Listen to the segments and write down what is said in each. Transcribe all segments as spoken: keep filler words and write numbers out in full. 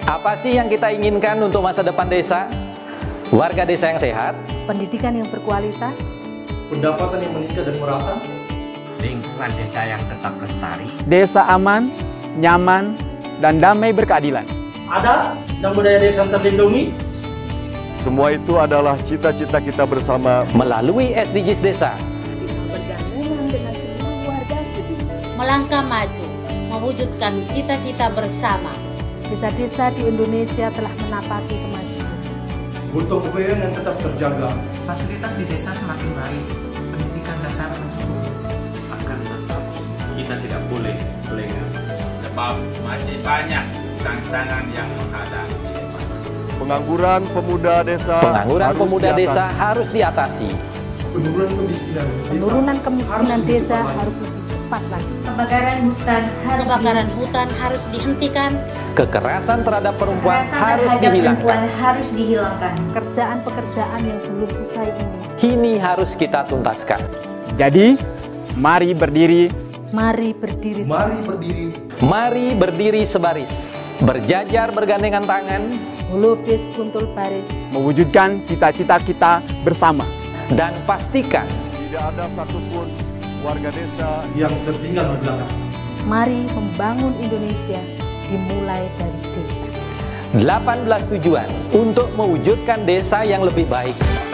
Apa sih yang kita inginkan untuk masa depan desa? Warga desa yang sehat, pendidikan yang berkualitas, pendapatan yang meningkat dan merata, lingkungan desa yang tetap lestari, desa aman, nyaman, dan damai berkeadilan. Adat dan budaya desa terlindungi. Semua itu adalah cita-cita kita bersama melalui S D Gs desa. Kita bergandengan dengan seluruh warga Sebi, melangkah maju, mewujudkan cita-cita bersama. Desa-desa di Indonesia telah menapaki kemajuan. Gotong royong yang tetap terjaga. Fasilitas di desa semakin baik, pendidikan dasar mencukupi. Akan tetap kita tidak boleh lengah, sebab masih banyak tantangan yang menghadapi. Pengangguran pemuda desa Pengangguran harus pemuda diatasi. desa harus diatasi. Penurunan kemiskinan desa, Penurunan kemiskinan harus desa lebih harus lebih cepat lagi. Kebakaran hutan harus Kebakaran hutan harus dihentikan. Kekerasan terhadap perempuan Kekerasan harus terhadap dihilangkan. perempuan harus dihilangkan. Pekerjaan-pekerjaan yang belum usai ini, Kini harus kita tuntaskan. Jadi, mari berdiri, mari berdiri. Mari berdiri, Mari berdiri sebaris, berjajar bergandengan tangan, melukis kuntul baris, mewujudkan cita-cita kita bersama. dan pastikan Tidak ada satupun warga desa yang tertinggal di belakang. mari membangun Indonesia dimulai dari desa. delapan belas tujuan untuk mewujudkan desa yang lebih baik.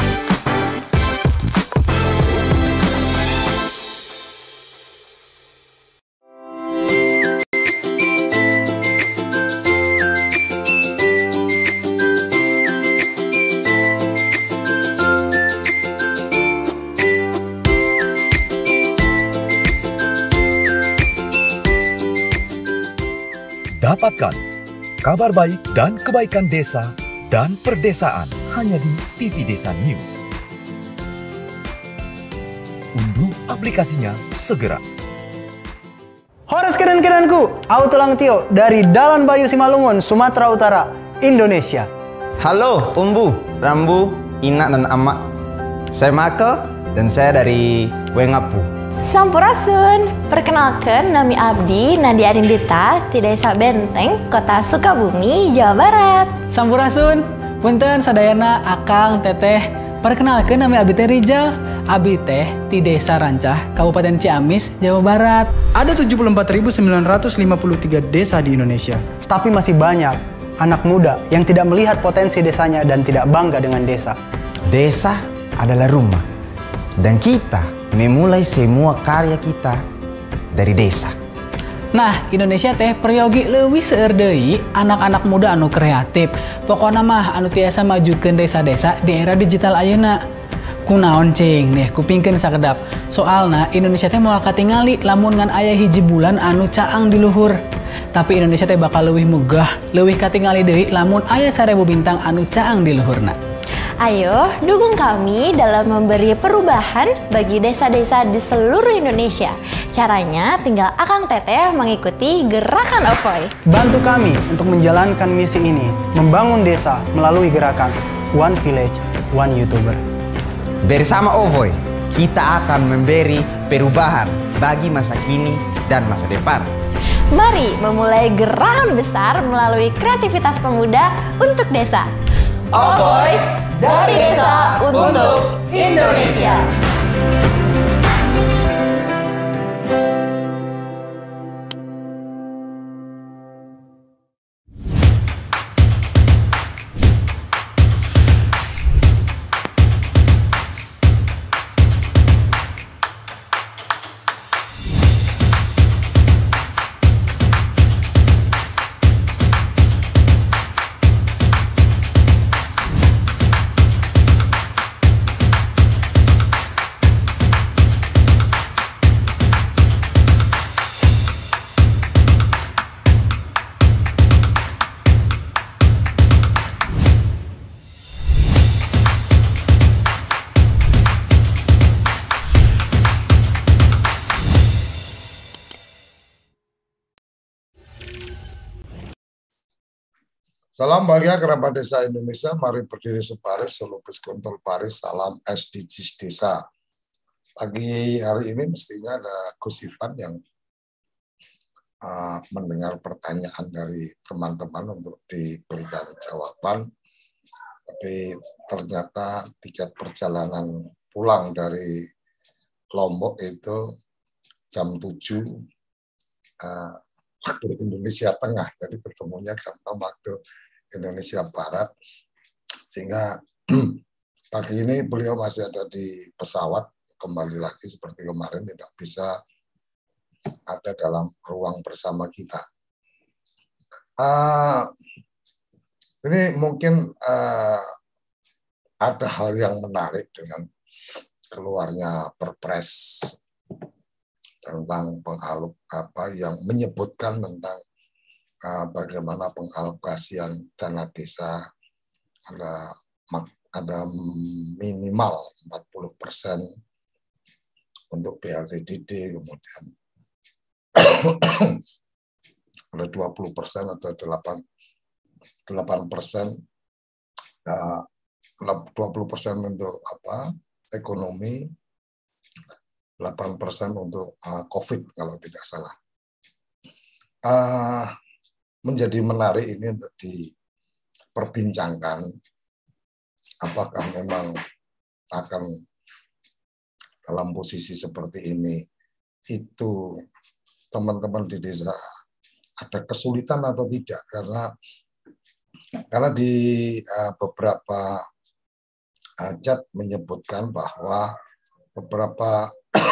Dapatkan kabar baik dan kebaikan desa dan perdesaan hanya di T V Desa News. Unduh aplikasinya segera. Horas keren-kerenku, Auto Langtio dari Dalan Bayu Simalungun, Sumatera Utara, Indonesia. Halo Umbu, Rambu, Ina dan Amak. Saya Makel dan saya dari Wengapu. Sampurasun, perkenalkan nami Abdi Nadia Arindita di Desa Benteng, Kota Sukabumi, Jawa Barat. Sampurasun, punten sadayana Akang Teteh. Perkenalkan nami Abdi teh Rijal. Abdi teh di Desa Rancah, Kabupaten Ciamis, Jawa Barat. Ada tujuh puluh empat ribu sembilan ratus lima puluh tiga desa di Indonesia. Tapi masih banyak anak muda yang tidak melihat potensi desanya dan tidak bangga dengan desa. Desa adalah rumah dan kita memulai semua karya kita dari desa. Nah, Indonesia teh peryogi leuwih seueur deui anak-anak muda anu kreatif. Pokona mah anu tiasa majukeun desa-desa di era digital ayeuna. Kunaon cing nih kupingkeun sakedap. Soalna Indonesia teh moal katingali lamun ngan aya hiji bulan anu caang di luhur. Tapi Indonesia teh bakal leuwih megah, leuwih katingali deui lamun aya sarebu bintang anu caang di luhurna. Ayo, dukung kami dalam memberi perubahan bagi desa-desa di seluruh Indonesia. Caranya tinggal Akang Teteh mengikuti gerakan Ovoy. Bantu kami untuk menjalankan misi ini, membangun desa melalui gerakan One Village, One YouTuber. Bersama Ovoy, kita akan memberi perubahan bagi masa kini dan masa depan. Mari memulai gerakan besar melalui kreativitas pemuda untuk desa. Ovoy, dari desa untuk Indonesia. Salam bahagia kerabat desa Indonesia, mari berdiri sebaris, selukis kontol baris, salam S D Gs desa. Pagi hari ini mestinya ada Gus Ivan yang uh, mendengar pertanyaan dari teman-teman untuk diberikan jawaban. Tapi ternyata tiket perjalanan pulang dari Lombok itu jam tujuh uh, waktu Indonesia Tengah, jadi ketemunya jam enam waktu Indonesia Barat, sehingga pagi ini beliau masih ada di pesawat, kembali lagi seperti kemarin tidak bisa ada dalam ruang bersama kita. Uh, Ini mungkin uh, ada hal yang menarik dengan keluarnya Perpres tentang pengalok apa yang menyebutkan tentang uh, bagaimana pengalokasian dana desa ada ada minimal empat puluh persen untuk B L T D D, kemudian ada dua puluh persen atau delapan persen, dua puluh persen untuk apa ekonomi, delapan persen untuk uh, COVID kalau tidak salah. Uh, menjadi menarik ini untuk diperbincangkan, apakah memang akan dalam posisi seperti ini itu teman-teman di desa ada kesulitan atau tidak, karena Karena di uh, beberapa uh, chat menyebutkan bahwa beberapa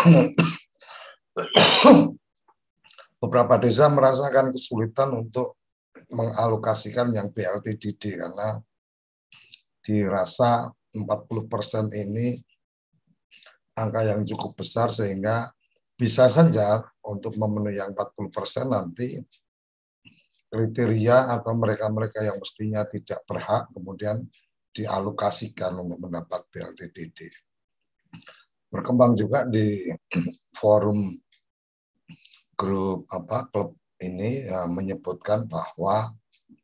beberapa desa merasakan kesulitan untuk mengalokasikan yang B L T D D karena dirasa empat puluh persen ini angka yang cukup besar, sehingga bisa saja untuk memenuhi yang empat puluh persen nanti kriteria atau mereka-mereka yang mestinya tidak berhak kemudian dialokasikan untuk mendapat B L T D D. Berkembang juga di forum grup apa klub ini ya, menyebutkan bahwa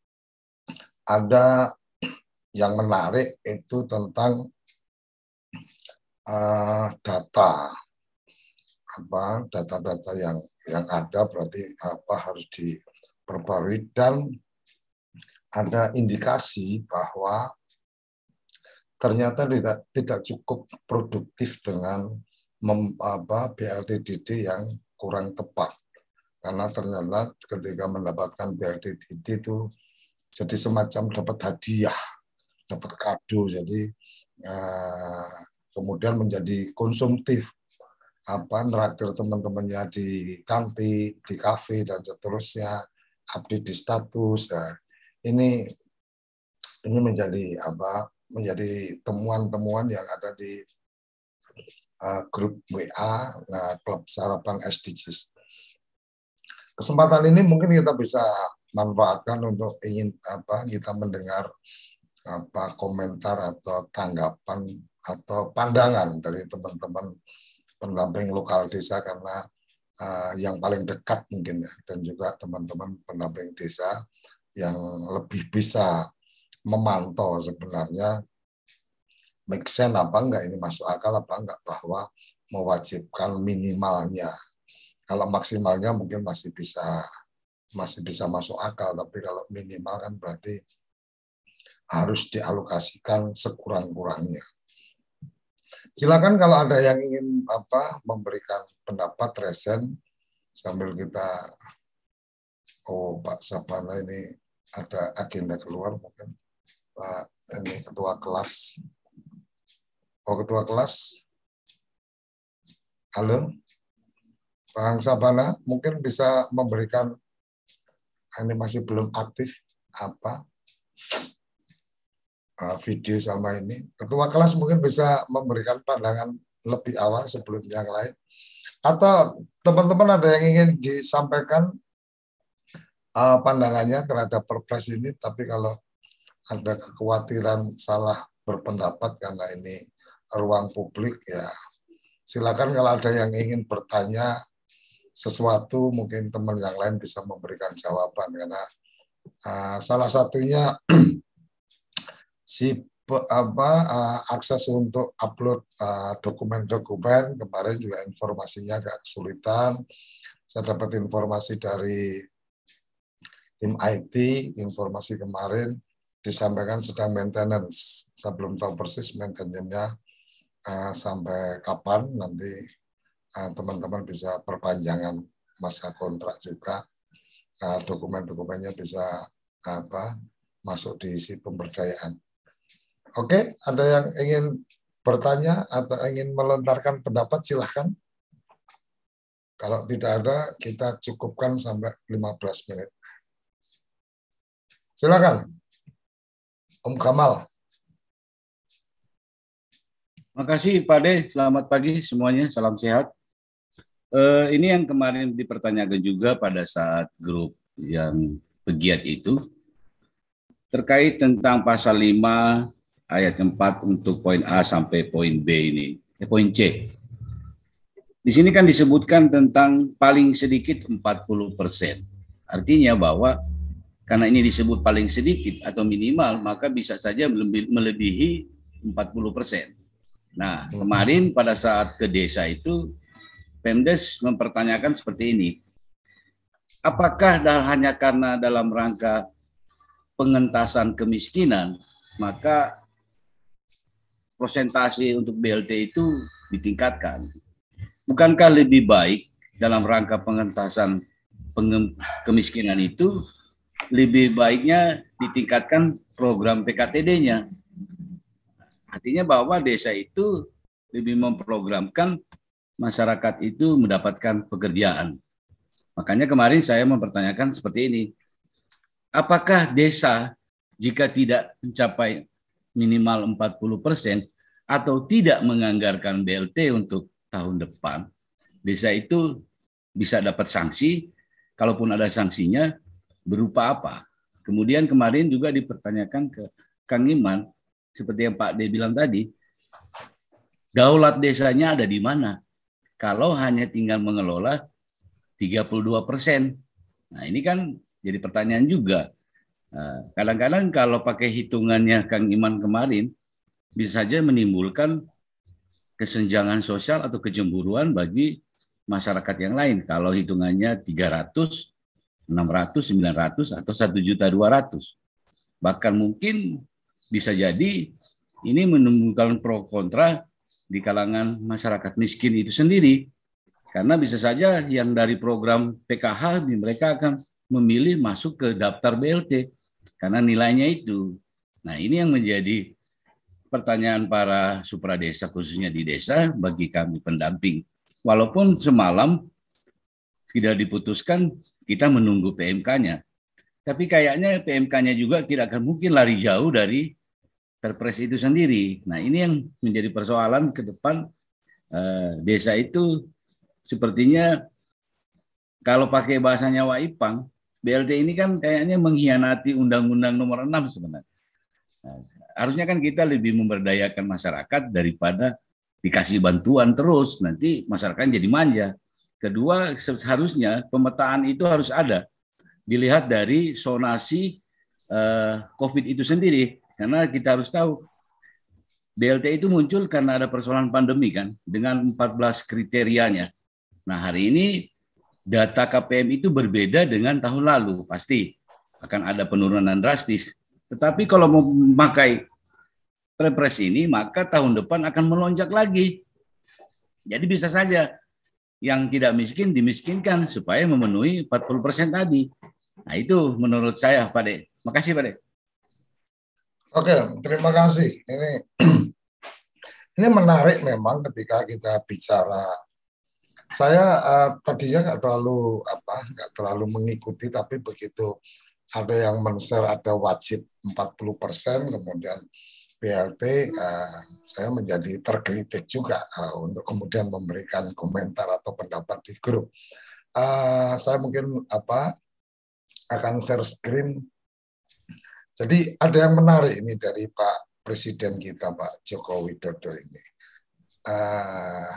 ada yang menarik itu tentang uh, data apa data-data yang yang ada berarti apa harus di perbarui, dan ada indikasi bahwa ternyata tidak tidak cukup produktif dengan mem, apa, B L T D D yang kurang tepat, karena ternyata ketika mendapatkan B L T D D itu jadi semacam dapat hadiah, dapat kado, jadi eh, kemudian menjadi konsumtif, apa neraktir teman-temannya di kantin, di kafe dan seterusnya, update di status. Nah, ini ini menjadi apa menjadi temuan-temuan yang ada di uh, grup W A nah, klub sarapan S D Gs. Kesempatan ini mungkin kita bisa manfaatkan untuk ingin apa kita mendengar apa komentar atau tanggapan atau pandangan dari teman-teman pendamping lokal desa, karena Uh, yang paling dekat mungkin ya, dan juga teman-teman pendamping desa yang lebih bisa memantau sebenarnya make sense apa enggak, ini masuk akal apa enggak, bahwa mewajibkan minimalnya. Kalau maksimalnya mungkin masih bisa masih bisa masuk akal, tapi kalau minimal kan berarti harus dialokasikan sekurang-kurangnya. Silakan kalau ada yang ingin apa memberikan pendapat resen sambil kita oh Pak Sabana ini ada agenda keluar mungkin Pak ini ketua kelas. Oh ketua kelas. Halo. Bang Sabana mungkin bisa memberikan, ini masih belum aktif apa video sama ini. Ketua kelas mungkin bisa memberikan pandangan lebih awal sebelum yang lain. Atau teman-teman ada yang ingin disampaikan uh, pandangannya terhadap Perpres ini, tapi kalau ada kekhawatiran salah berpendapat karena ini ruang publik, ya silakan kalau ada yang ingin bertanya sesuatu, mungkin teman yang lain bisa memberikan jawaban, karena uh, salah satunya si apa uh, akses untuk upload dokumen-dokumen uh, kemarin juga informasinya agak kesulitan, Saya dapat informasi dari tim I T, informasi kemarin disampaikan sedang maintenance. Saya belum tahu persis maintenance-nya uh, sampai kapan, nanti uh, teman-teman bisa perpanjangan masa kontrak juga. Uh, dokumen-dokumennya bisa apa masuk di isi pemberdayaan. Oke, ada yang ingin bertanya atau ingin melontarkan pendapat, silahkan. Kalau tidak ada, kita cukupkan sampai lima belas menit. Silakan, Om Kamal. Makasih Pak De, selamat pagi semuanya, salam sehat. Uh, ini yang kemarin dipertanyakan juga pada saat grup yang pegiat itu, terkait tentang pasal lima ayat empat untuk poin A sampai poin B ini, eh, poin C. Di sini kan disebutkan tentang paling sedikit empat puluh persen. Artinya bahwa karena ini disebut paling sedikit atau minimal, maka bisa saja melebihi empat puluh persen. Nah, kemarin pada saat ke desa itu, Pemdes mempertanyakan seperti ini. Apakah hanya karena dalam rangka pengentasan kemiskinan, maka persentase untuk B L T itu ditingkatkan? Bukankah lebih baik dalam rangka pengentasan kemiskinan itu, lebih baiknya ditingkatkan program P K T D-nya? Artinya bahwa desa itu lebih memprogramkan masyarakat itu mendapatkan pekerjaan. Makanya kemarin saya mempertanyakan seperti ini. Apakah desa jika tidak mencapai minimal empat puluh persen atau tidak menganggarkan B L T untuk tahun depan, desa itu bisa dapat sanksi, kalaupun ada sanksinya berupa apa? Kemudian kemarin juga dipertanyakan ke Kang Iman, seperti yang Pak D bilang tadi, daulat desanya ada di mana? Kalau hanya tinggal mengelola tiga puluh dua persen. Nah ini kan jadi pertanyaan juga. Kadang-kadang kalau pakai hitungannya Kang Iman kemarin, bisa saja menimbulkan kesenjangan sosial atau kecemburuan bagi masyarakat yang lain. Kalau hitungannya tiga ratus, enam ratus, sembilan ratus, atau satu juta dua ratus. Bahkan mungkin bisa jadi ini menimbulkan pro kontra di kalangan masyarakat miskin itu sendiri. Karena bisa saja yang dari program P K H mereka akan memilih masuk ke daftar B L T karena nilainya itu. Nah ini yang menjadi pertanyaan para supradesa khususnya di desa bagi kami pendamping. Walaupun semalam tidak diputuskan, kita menunggu P M K-nya. Tapi kayaknya P M K-nya juga tidak akan mungkin lari jauh dari Perpres itu sendiri. Nah ini yang menjadi persoalan ke depan. Eh, desa itu sepertinya kalau pakai bahasanya Waipang, B L T ini kan kayaknya mengkhianati Undang-Undang Nomor enam sebenarnya. Nah, harusnya kan kita lebih memberdayakan masyarakat daripada dikasih bantuan terus, nanti masyarakat jadi manja. Kedua, seharusnya pemetaan itu harus ada. Dilihat dari zonasi eh, COVID itu sendiri. Karena kita harus tahu, B L T itu muncul karena ada persoalan pandemi kan, dengan empat belas kriterianya. Nah hari ini data K P M itu berbeda dengan tahun lalu, pasti akan ada penurunan drastis. Tetapi kalau mau memakai Perpres ini, maka tahun depan akan melonjak lagi. Jadi bisa saja yang tidak miskin dimiskinkan supaya memenuhi empat puluh persen tadi. Nah itu menurut saya Pak De. Makasih Pak De. Oke, terima kasih. Ini ini menarik memang ketika kita bicara. Saya uh, tadinya nggak terlalu apa, nggak terlalu mengikuti, tapi begitu ada yang men-share ada wajib empat puluh persen, kemudian B L T, uh, saya menjadi tergelitik juga uh, untuk kemudian memberikan komentar atau pendapat di grup. Uh, saya mungkin apa akan share screen. Jadi ada yang menarik ini dari Pak Presiden kita Pak Joko Widodo ini. Uh,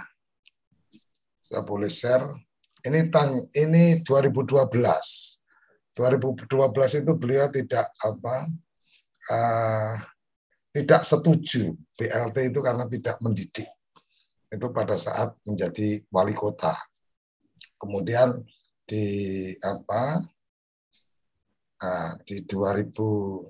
saya boleh share. Ini tang ini dua ribu dua belas. dua ribu dua belas itu beliau tidak apa uh, tidak setuju B L T itu karena tidak mendidik. Itu pada saat menjadi wali kota. Kemudian di apa nah, di dua ribu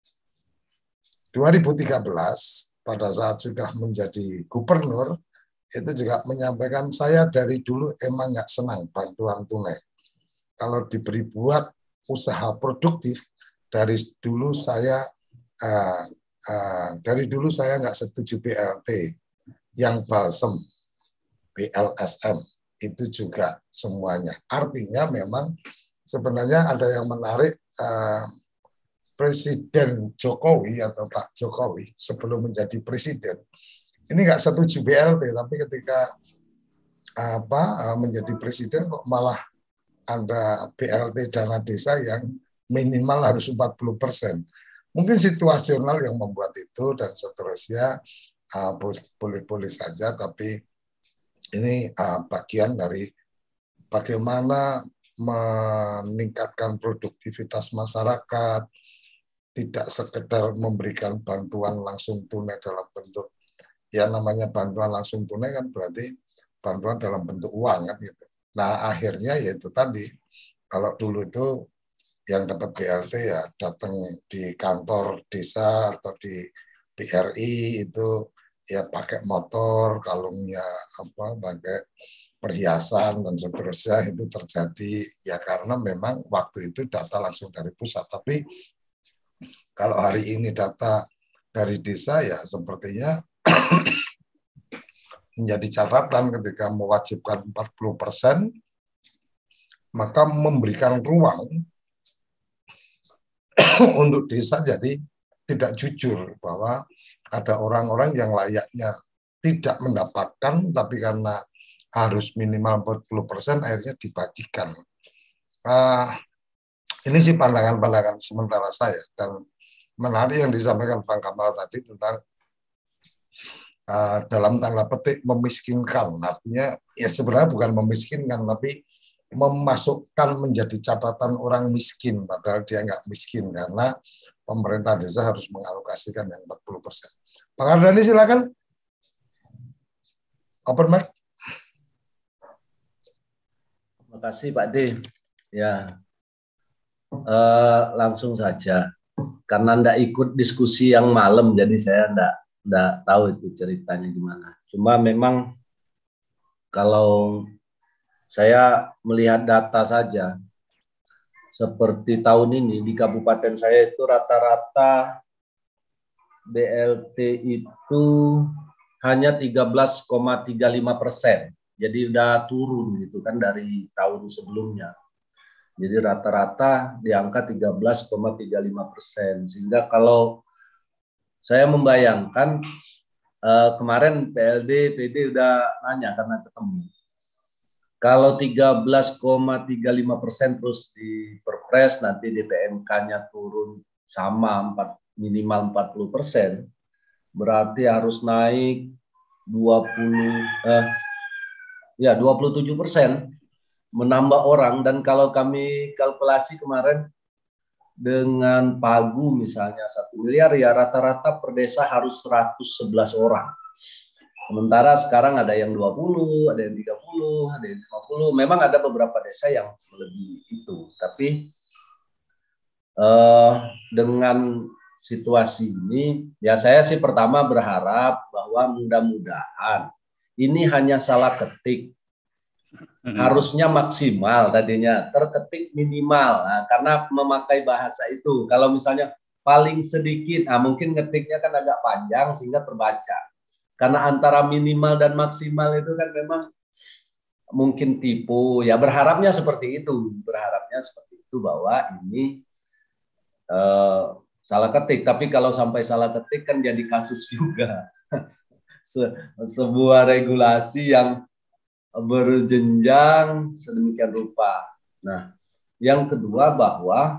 tiga belas pada saat sudah menjadi gubernur itu juga menyampaikan saya dari dulu emang nggak senang bantuan tunai. Kalau diberi buat usaha produktif dari dulu saya uh, uh, dari dulu saya nggak setuju B L T yang balsem B L S M itu juga semuanya. Artinya memang sebenarnya ada yang menarik. Uh, Presiden Jokowi atau Pak Jokowi sebelum menjadi presiden ini nggak setuju B L T, tapi ketika apa menjadi presiden kok malah ada B L T dana desa yang minimal harus empat puluh persen. Mungkin situasional yang membuat itu dan seterusnya boleh-boleh saja, tapi ini bagian dari bagaimana meningkatkan produktivitas masyarakat. Tidak sekedar memberikan bantuan langsung tunai dalam bentuk, ya namanya bantuan langsung tunai kan berarti bantuan dalam bentuk uang kan gitu. Nah akhirnya yaitu tadi, kalau dulu itu yang dapat B L T ya datang di kantor desa atau di B R I itu ya pakai motor, kalungnya apa pakai perhiasan dan seterusnya, itu terjadi ya karena memang waktu itu data langsung dari pusat. Tapi kalau hari ini data dari desa ya sepertinya menjadi catatan ketika mewajibkan empat puluh persen, maka memberikan ruang untuk desa jadi tidak jujur bahwa ada orang-orang yang layaknya tidak mendapatkan, tapi karena harus minimal empat puluh persen akhirnya dibagikan. Uh, ini sih pandangan-pandangan sementara saya, dan menarik yang disampaikan Bang Kamal tadi tentang uh, dalam tanda petik memiskinkan. Artinya ya sebenarnya bukan memiskinkan, tapi memasukkan menjadi catatan orang miskin, padahal dia nggak miskin karena pemerintah desa harus mengalokasikan yang empat puluh persen. Bang Ardhani silakan. Open mic. Terima kasih Pak D. Ya, uh, langsung saja. Karena ndak ikut diskusi yang malam, jadi saya ndak ndak tahu itu ceritanya gimana. Cuma memang kalau saya melihat data saja, seperti tahun ini di kabupaten saya itu rata-rata B L T itu hanya tiga belas koma tiga lima persen. Jadi udah turun gitu kan dari tahun sebelumnya. Jadi rata-rata di angka tiga belas koma tiga lima persen. Sehingga kalau saya membayangkan eh, kemarin P L D, P D udah nanya karena ketemu. Kalau tiga belas koma tiga lima persen terus di Perpres, nanti D P M K-nya turun sama empat, minimal empat puluh persen, berarti harus naik dua puluh, eh, ya dua puluh tujuh persen. Menambah orang. Dan kalau kami kalkulasi kemarin dengan pagu misalnya satu miliar, ya rata-rata per desa harus seratus sebelas orang. Sementara sekarang ada yang dua puluh, ada yang tiga puluh, ada yang lima puluh. Memang ada beberapa desa yang lebih itu. Tapi eh, dengan situasi ini, ya saya sih pertama berharap bahwa mudah-mudahan ini hanya salah ketik. Harusnya maksimal tadinya, terketik minimal. Nah, karena memakai bahasa itu. Kalau misalnya paling sedikit, nah mungkin ngetiknya kan agak panjang sehingga terbaca. Karena antara minimal dan maksimal itu kan memang mungkin tipu. Ya berharapnya seperti itu. Berharapnya seperti itu bahwa ini eh, salah ketik. Tapi kalau sampai salah ketik kan jadi kasus juga. Se sebuah regulasi yang berjenjang sedemikian rupa. Nah, yang kedua bahwa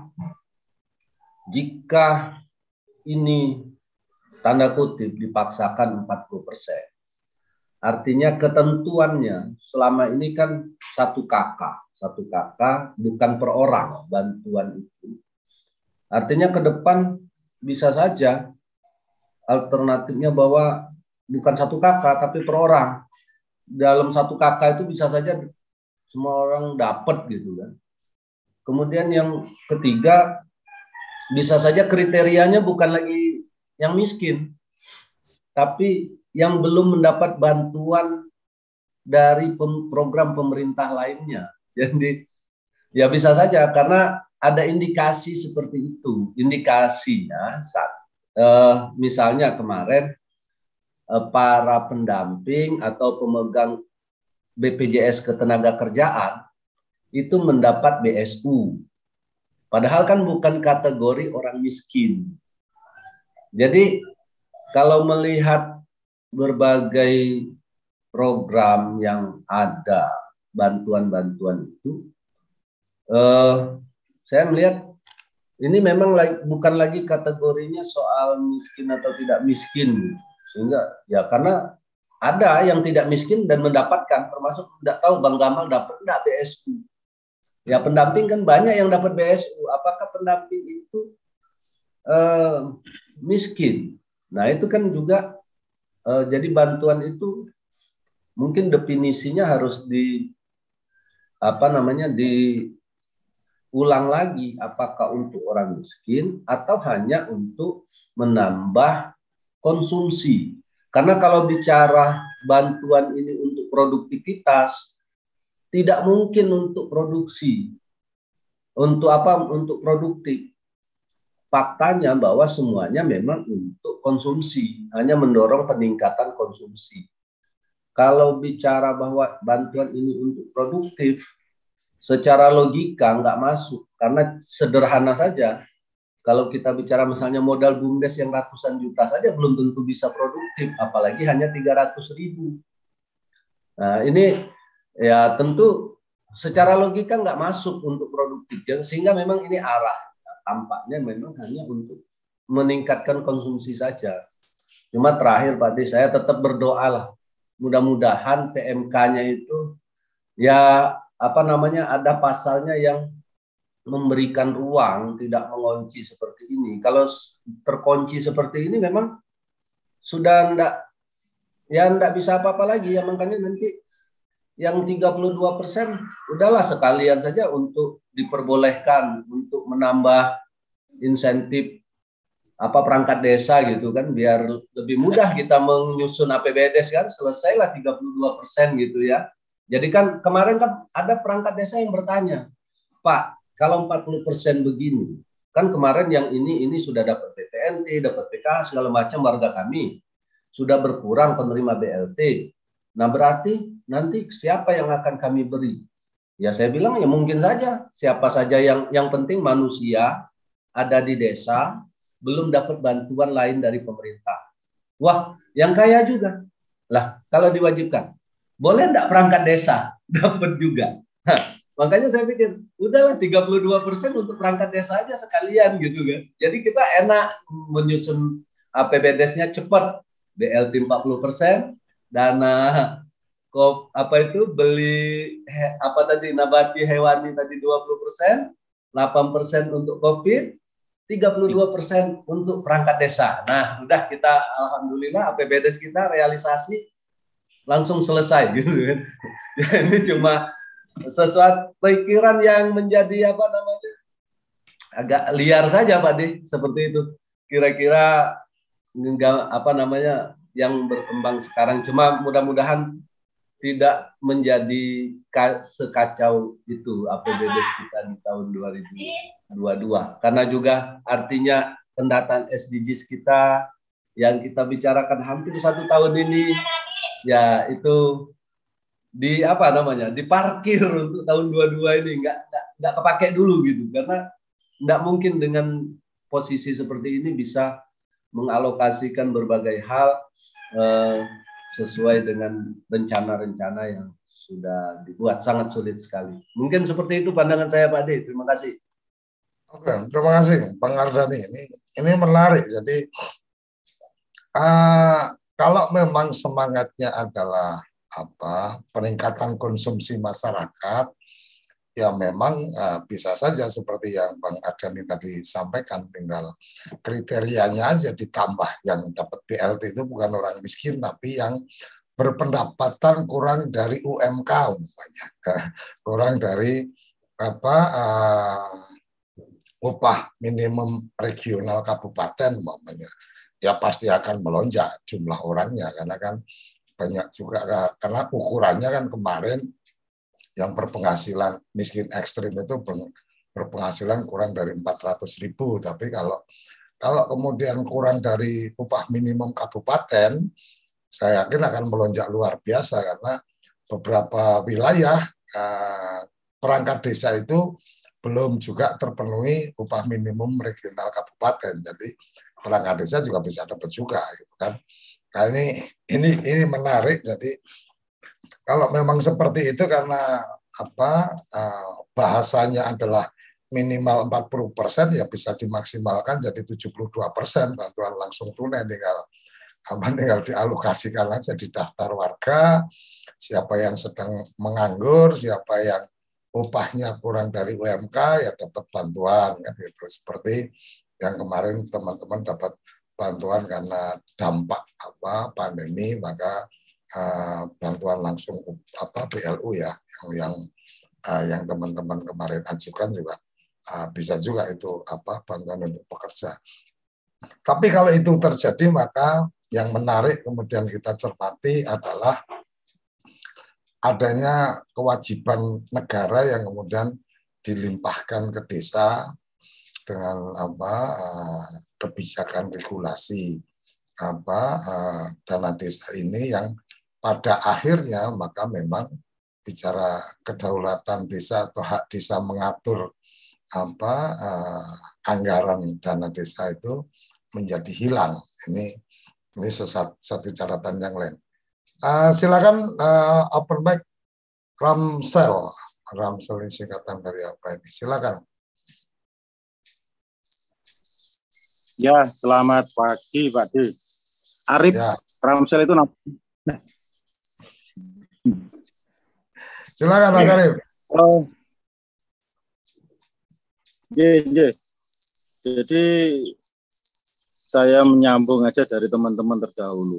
jika ini tanda kutip dipaksakan empat puluh persen, artinya ketentuannya selama ini kan satu kakak, satu kakak bukan per orang bantuan itu. Artinya ke depan bisa saja alternatifnya bahwa bukan satu kakak tapi per orang. Dalam satu kakak itu bisa saja semua orang dapat gitu kan. Kemudian yang ketiga, bisa saja kriterianya bukan lagi yang miskin, tapi yang belum mendapat bantuan dari pem program pemerintah lainnya. Jadi ya bisa saja karena ada indikasi seperti itu. Indikasinya saat eh, misalnya kemarin eh, para pendamping atau pemegang B P J S Ketenagakerjaan itu mendapat B S U. Padahal kan bukan kategori orang miskin. Jadi kalau melihat berbagai program yang ada, bantuan-bantuan itu, eh, saya melihat ini memang lagi, bukan lagi kategorinya soal miskin atau tidak miskin. Sehingga ya karena ada yang tidak miskin dan mendapatkan, termasuk tidak tahu Bang Gamal dapat enggak B S U. Ya pendamping kan banyak yang dapat B S U. Apakah pendamping itu uh, miskin? Nah itu kan juga uh, jadi bantuan itu mungkin definisinya harus di apa namanya diulang lagi. Apakah untuk orang miskin atau hanya untuk menambah konsumsi? Karena kalau bicara bantuan ini untuk produktivitas, tidak mungkin untuk produksi. Untuk apa? Untuk produktif. Faktanya bahwa semuanya memang untuk konsumsi, hanya mendorong peningkatan konsumsi. Kalau bicara bahwa bantuan ini untuk produktif, secara logika nggak masuk. Karena sederhana saja, kalau kita bicara misalnya modal BUMDes yang ratusan juta saja belum tentu bisa produktif, apalagi hanya tiga ratus ribu. Nah ini ya tentu secara logika nggak masuk untuk produktif, sehingga memang ini arah tampaknya memang hanya untuk meningkatkan konsumsi saja. Cuma terakhir Pak D, saya tetap berdoa lah, mudah-mudahan P M K-nya itu ya apa namanya ada pasalnya yang memberikan ruang, tidak mengunci seperti ini. Kalau terkunci seperti ini memang sudah enggak ya enggak bisa apa-apa lagi ya, makanya nanti yang tiga puluh dua persen udahlah sekalian saja untuk diperbolehkan untuk menambah insentif apa perangkat desa gitu kan, biar lebih mudah kita menyusun A P B D S kan, selesailah tiga puluh dua persen gitu ya. Jadi kan kemarin kan ada perangkat desa yang bertanya, Pak, kalau empat puluh persen begini, kan kemarin yang ini ini sudah dapat P T N T, dapat P K H segala macam warga kami, sudah berkurang penerima B L T. Nah berarti nanti siapa yang akan kami beri? Ya saya bilang ya mungkin saja siapa saja yang yang penting manusia ada di desa belum dapat bantuan lain dari pemerintah. Wah yang kaya juga. Lah kalau diwajibkan boleh enggak perangkat desa dapat juga? Hah, makanya saya pikir udahlah tiga puluh dua persen untuk perangkat desa aja sekalian gitu kan. Jadi kita enak menyusun A P B D S-nya cepat, B L T empat puluh persen. Dana kop apa itu beli he, apa tadi nabati hewani tadi dua puluh persen, delapan persen untuk Covid, tiga puluh dua persen untuk perangkat desa. Nah, udah kita alhamdulillah A P B D S kita realisasi langsung selesai gitu kan. Ya, ini cuma sesuatu pikiran yang menjadi apa namanya? Agak liar saja Pak D, seperti itu. Kira-kira enggak apa namanya yang berkembang sekarang, cuma mudah-mudahan tidak menjadi sekacau itu A P B D S kita di tahun dua ribu dua puluh dua, karena juga artinya pendataan S D Gs kita yang kita bicarakan hampir satu tahun ini ya itu di apa namanya diparkir untuk tahun dua puluh dua ini, nggak nggak nggak kepake dulu gitu, karena nggak mungkin dengan posisi seperti ini bisa mengalokasikan berbagai hal eh, sesuai dengan rencana-rencana yang sudah dibuat. Sangat sulit sekali. Mungkin seperti itu pandangan saya Pak D. Terima kasih. Oke, terima kasih Bang Ardhani. Ini ini menarik. Jadi uh, kalau memang semangatnya adalah apa peningkatan konsumsi masyarakat, ya memang uh, bisa saja seperti yang Bang Ardhani tadi sampaikan, tinggal kriterianya aja ditambah. Yang dapat B L T itu bukan orang miskin, tapi yang berpendapatan kurang dari U M K umpamanya, kurang dari apa uh, upah minimum regional kabupaten umpamanya, ya pasti akan melonjak jumlah orangnya karena kan banyak juga, karena ukurannya kan kemarin yang berpenghasilan miskin ekstrim itu berpenghasilan kurang dari empat ratus ribu, tapi kalau kalau kemudian kurang dari upah minimum kabupaten, saya yakin akan melonjak luar biasa karena beberapa wilayah eh, perangkat desa itu belum juga terpenuhi upah minimum regional kabupaten. Jadi perangkat desa juga bisa dapat juga gitu kan. Nah ini ini ini menarik. Jadi kalau memang seperti itu karena apa eh, bahasanya adalah minimal empat puluh persen ya bisa dimaksimalkan jadi tujuh puluh dua persen bantuan langsung tunai, tinggal apa tinggal dialokasikan aja di daftar warga, siapa yang sedang menganggur, siapa yang upahnya kurang dari U M K ya dapat bantuan kan gitu. Seperti yang kemarin teman-teman dapat bantuan karena dampak apa pandemi, maka uh, bantuan langsung apa B L U ya yang yang uh, yang teman-teman kemarin ajukan juga uh, bisa juga itu apa bantuan untuk pekerja. Tapi kalau itu terjadi maka yang menarik kemudian kita cermati adalah adanya kewajiban negara yang kemudian dilimpahkan ke desa dengan apa uh, kebijakan regulasi apa uh, dana desa ini yang pada akhirnya maka memang bicara kedaulatan desa atau hak desa mengatur apa uh, anggaran dana desa itu menjadi hilang. Ini ini sesat, satu catatan yang lain. Uh, silakan uh, open mic Ramsel. Ramsel ini singkatan dari apa ini? Silakan. Ya, selamat pagi Pak D. Arif, ya. Ramsel itu namanya. Silakan Mas Arif. Oh. Ye, ye. Jadi saya menyambung aja dari teman-teman terdahulu.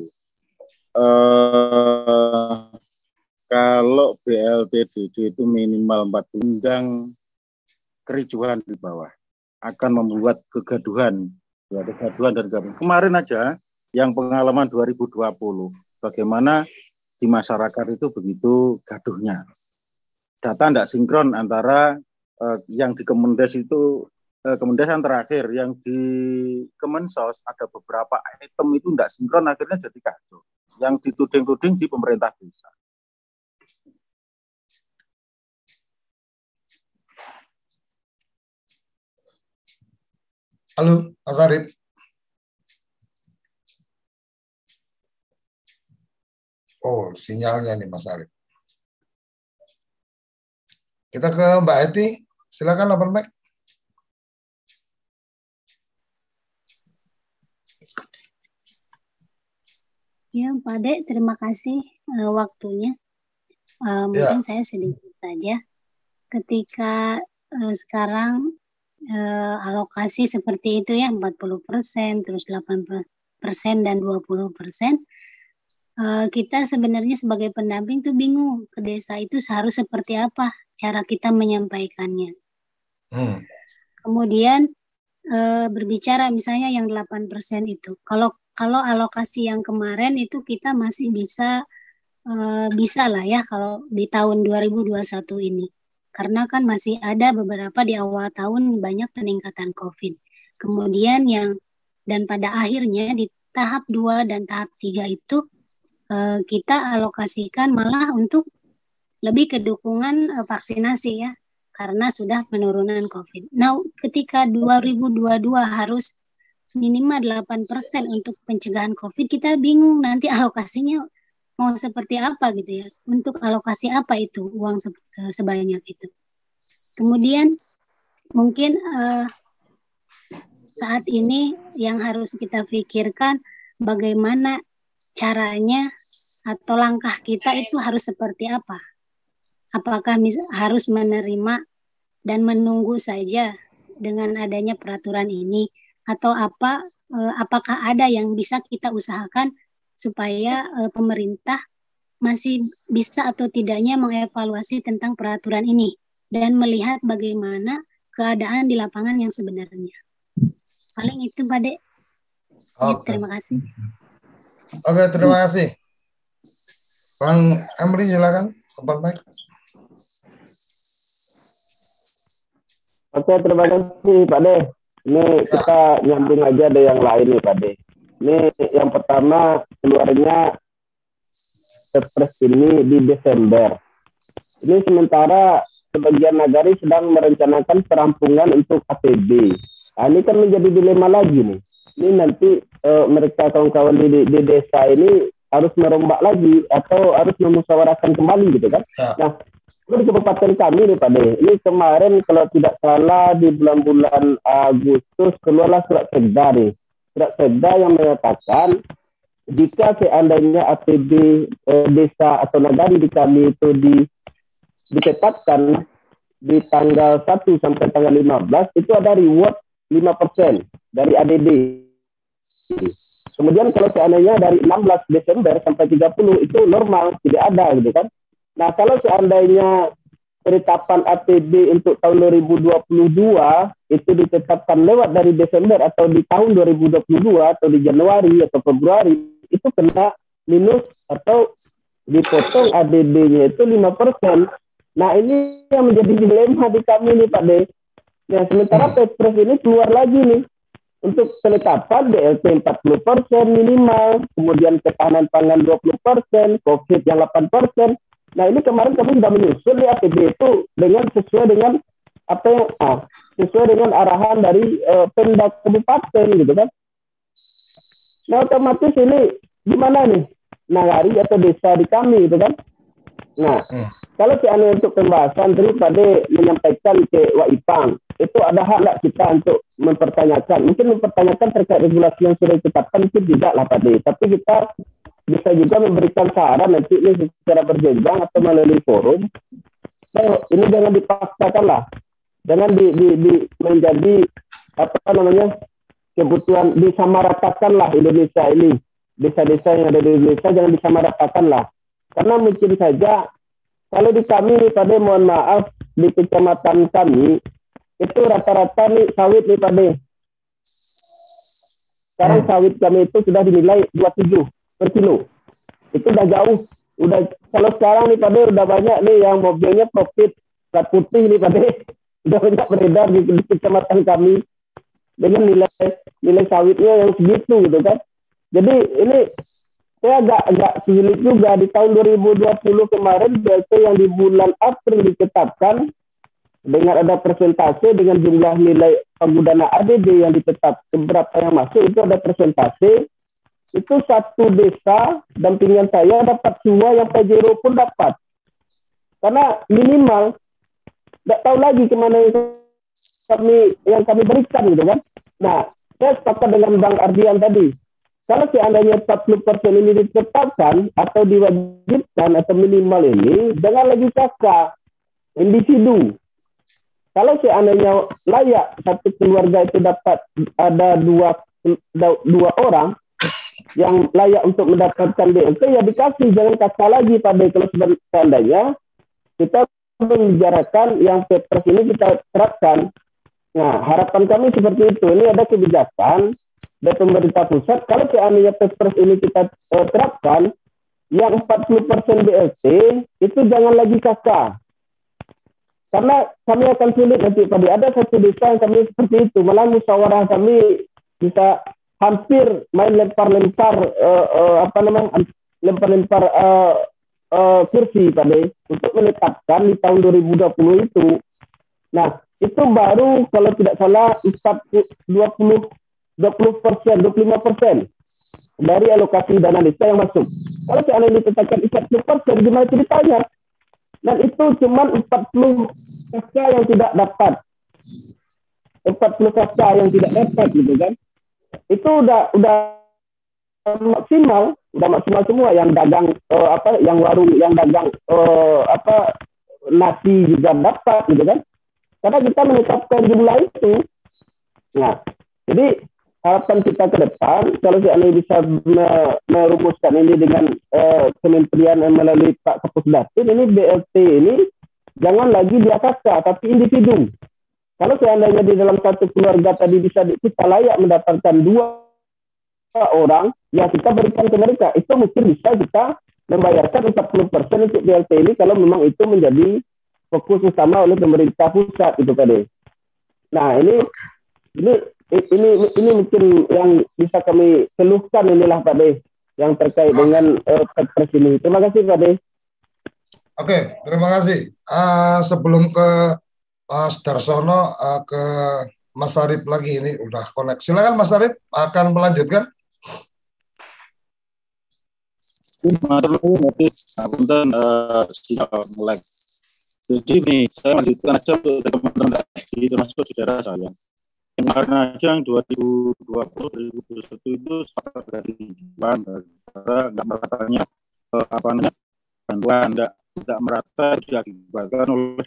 Uh, kalau B L T D D itu minimal empat undang kericuhan di bawah akan membuat kegaduhan, ya, kegaduhan dan kegaduhan. Kemarin aja yang pengalaman dua ribu dua puluh, bagaimana di masyarakat itu begitu gaduhnya. Data tidak sinkron antara uh, yang di Kemendes itu Kemendesan terakhir yang di Kemensos ada beberapa item itu tidak sinkron, akhirnya jadi kacau. Yang dituding-tuding di pemerintah desa. Halo, Mas Arif. Oh, sinyalnya nih Mas Arif. Kita ke Mbak Eti, silakan open mic. Ya, Pak Dek, terima kasih uh, waktunya. Uh, mungkin ya. Saya sedikit saja. Ketika uh, sekarang uh, alokasi seperti itu ya, empat puluh persen, terus delapan persen dan dua puluh persen, uh, kita sebenarnya sebagai pendamping tuh bingung ke desa itu harus seperti apa cara kita menyampaikannya. Hmm. Kemudian uh, berbicara misalnya yang delapan persen itu, kalau Kalau alokasi yang kemarin itu kita masih bisa uh, bisa lah ya kalau di tahun dua ribu dua puluh satu ini. Karena kan masih ada beberapa di awal tahun banyak peningkatan COVID. Kemudian yang dan pada akhirnya di tahap dua dan tahap tiga itu uh, kita alokasikan malah untuk lebih ke dukungan uh, vaksinasi ya. Karena sudah penurunan COVID. Nah, ketika dua ribu dua puluh dua harus minimal delapan persen untuk pencegahan COVID, kita bingung nanti alokasinya mau seperti apa gitu ya. Untuk alokasi apa itu uang sebanyak itu. Kemudian mungkin uh, saat ini yang harus kita pikirkan bagaimana caranya atau langkah kita itu harus seperti apa. Apakah harus menerima dan menunggu saja dengan adanya peraturan ini, atau apa eh, apakah ada yang bisa kita usahakan supaya eh, pemerintah masih bisa atau tidaknya mengevaluasi tentang peraturan ini dan melihat bagaimana keadaan di lapangan yang sebenarnya. Paling itu Pak Dek. Ya, terima kasih. Oke, terima kasih. Bang Amri silakan. Kabar baik. Oke, terima kasih Pak De. Ini kita nyambung aja ada yang lain nih Pak De. Ini yang pertama keluarnya Kepres ini di Desember. Ini sementara sebagian negara sedang merencanakan perampungan untuk A P B. Nah, ini kan menjadi dilema lagi nih. Ini nanti uh, mereka kawan-kawan di, di, di desa ini harus merombak lagi atau harus memusyawarahkan kembali gitu kan. Ya. Nah, di kabupaten kami nih Pak De, ini kemarin kalau tidak salah di bulan-bulan Agustus keluarlah surat Sekda nih. Surat Sekda yang menyatakan jika seandainya A P B eh, desa atau nagari di kami itu di, ditetapkan di tanggal satu sampai tanggal lima belas itu ada reward lima persen dari A D D. Kemudian kalau seandainya dari enam belas Desember sampai tiga puluh itu normal, tidak ada gitu kan. Nah, kalau seandainya penetapan A P B untuk tahun dua ribu dua puluh dua itu ditetapkan lewat dari Desember atau di tahun dua ribu dua puluh dua atau di Januari atau Februari, itu kena minus atau dipotong A D D-nya itu lima persen. Nah, ini yang menjadi dilema di kami nih Pak De. Nah, sementara Kepres ini keluar lagi nih untuk penetapan B L T empat puluh persen minimal, kemudian ketahanan pangan dua puluh persen, COVID yang delapan persen. Nah, ini kemarin kami sudah menyusun di A P B itu dengan sesuai dengan apa yang ah, sesuai dengan arahan dari uh, Pemda Kabupaten gitu kan. Nah, otomatis ini gimana nih nagari atau desa di kami gitu kan. Nah, hmm. kalau seandainya untuk pembahasan tadi Pak De menyampaikan ke Wak Ipang, itu ada hak nggak kita untuk mempertanyakan. Mungkin mempertanyakan terkait regulasi yang sudah ditetapkan itu tidak lah Pak De. Tapi kita bisa juga memberikan saran nanti ini secara berjenjang atau melalui forum. Nah, ini jangan dipaksakan lah. Jangan di, di, di menjadi apa namanya kebutuhan disamaratakan lah Indonesia ini. Desa-desa yang ada di Indonesia jangan disamaratakan lah. Karena mungkin saja kalau di kami nih Pak De, mohon maaf di kecamatan kami itu rata-rata nih sawit nih Pak De. Sekarang hmm. sawit kami itu sudah dinilai dua puluh tujuh per kilo. Itu udah jauh. Udah kalau sekarang nih Pak De udah banyak nih yang mobilnya profit plat putih nih Pak De. Udah banyak beredar di, di kecamatan kami dengan nilai nilai sawitnya yang segitu gitu kan. Jadi ini saya agak agak sulit juga di tahun dua ribu dua puluh kemarin B L T yang di bulan April ditetapkan dengan ada persentase dengan jumlah nilai penggunaan A D D yang ditetap berapa yang masuk itu ada persentase itu satu desa dampingan saya dapat semua yang Pajero pun dapat karena minimal nggak tahu lagi kemana yang kami yang kami berikan gitu kan. Nah, saya sepakat dengan Bang Ardian tadi. Kalau seandainya empat puluh persen ini ditetapkan atau diwajibkan atau minimal ini, jangan lagi kakak, individu. Kalau seandainya layak satu keluarga itu dapat ada dua, dua orang yang layak untuk mendapatkan B L T, ya dikasih, jangan kakak lagi pada kalau seandainya kita membicarakan yang Kepres ini kita terapkan. Nah, harapan kami seperti itu. Ini ada kebijakan dari pemerintah pusat. Kalau seandainya Kepres ini kita uh, terapkan, yang empat puluh persen B L T itu jangan lagi kakak. Karena kami akan sulit nanti. Tadi ada satu desa yang kami seperti itu. Malah musyawarah kami bisa hampir main lempar-lempar uh, uh, apa namanya lempar-lempar uh, uh, kursi tadi untuk menetapkan di tahun dua ribu dua puluh itu. Nah, itu baru kalau tidak salah dua puluh persen, dua puluh lima persen dari alokasi dana desa yang masuk. Kalau seandainya ditetapkan empat puluh persen, gimana ceritanya? Dan itu cuma empat puluh kakak yang tidak dapat. empat puluh kakak yang tidak dapat gitu kan. Itu udah udah maksimal, udah maksimal semua yang dagang uh, apa yang warung yang dagang uh, apa nasi juga dapat gitu kan. Karena kita menetapkan jumlah itu. Nah, jadi harapan kita ke depan, kalau seandainya bisa merumuskan ini dengan uh, kementerian yang melalui Pak Kapusdatin, ini B L T ini jangan lagi dia kakak, tapi individu. Kalau seandainya di dalam satu keluarga tadi bisa kita layak mendapatkan dua orang, ya kita berikan ke mereka. Itu mungkin bisa kita membayarkan empat puluh persen untuk B L T ini kalau memang itu menjadi fokus utama oleh pemerintah pusat, itu tadi. Nah ini ini ini ini mungkin yang bisa kami keluhkan inilah Pak De, yang terkait dengan uh, Perpres ini. Terima kasih Pak De. Oke, terima kasih. Uh, sebelum ke Pak Darsono, uh, ke Mas Arif lagi, ini udah connect. Silakan Mas Arif akan melanjutkan. Punten mulai. Jadi nih, saya lanjutkan aja untuk teman-teman di termasuk di daerah saya. Yang kemarin aja yang dua ribu dua puluh dua ribu dua puluh satu itu sepakat dari bantuan, karena nggak meratanya eh, apa namanya bantuan nggak tidak merata diakibatkan oleh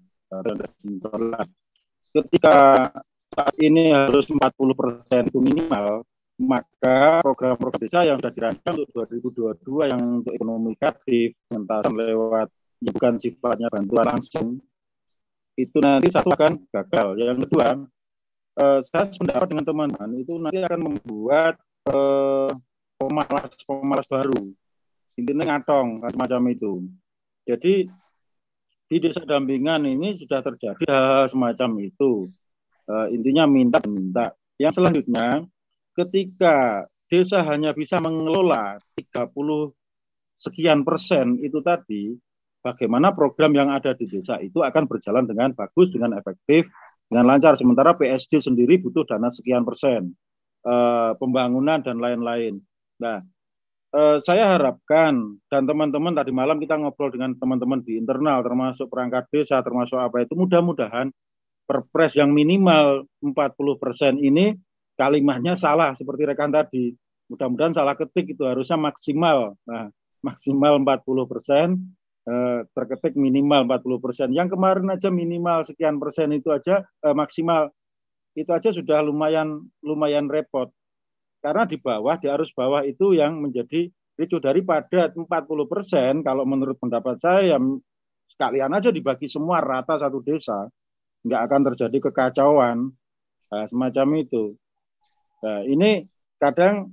data. Ketika saat ini harus empat puluh persen itu minimal, maka program-program desa yang sudah dirancang untuk dua ribu dua puluh dua yang untuk ekonomi kreatif, pengentasan lewat ya bukan sifatnya bantuan langsung, itu nanti satu akan gagal. Yang kedua, eh, saya sependapat dengan teman-teman itu nanti akan membuat eh, pemalas-pemalas baru, intinya ngatong semacam itu. Jadi di desa dampingan ini sudah terjadi hal semacam itu. Uh, intinya minta minta. Yang selanjutnya, ketika desa hanya bisa mengelola tiga puluh sekian persen itu tadi, bagaimana program yang ada di desa itu akan berjalan dengan bagus, dengan efektif, dengan lancar. Sementara P S D sendiri butuh dana sekian persen, uh, pembangunan dan lain-lain. Nah, Uh, saya harapkan, dan teman-teman tadi malam kita ngobrol dengan teman-teman di internal, termasuk perangkat desa, termasuk apa itu, mudah-mudahan Perpres yang minimal empat puluh persen ini kalimatnya salah, seperti rekan tadi. Mudah-mudahan salah ketik, itu harusnya maksimal. Nah, maksimal empat puluh persen, uh, terketik minimal empat puluh persen. Yang kemarin aja minimal sekian persen itu aja, uh, maksimal, itu aja sudah lumayan lumayan repot. Karena di bawah, di arus bawah itu yang menjadi ricu daripada empat puluh persen, kalau menurut pendapat saya, sekalian aja dibagi semua rata satu desa, nggak akan terjadi kekacauan, nah, semacam itu. Nah, ini kadang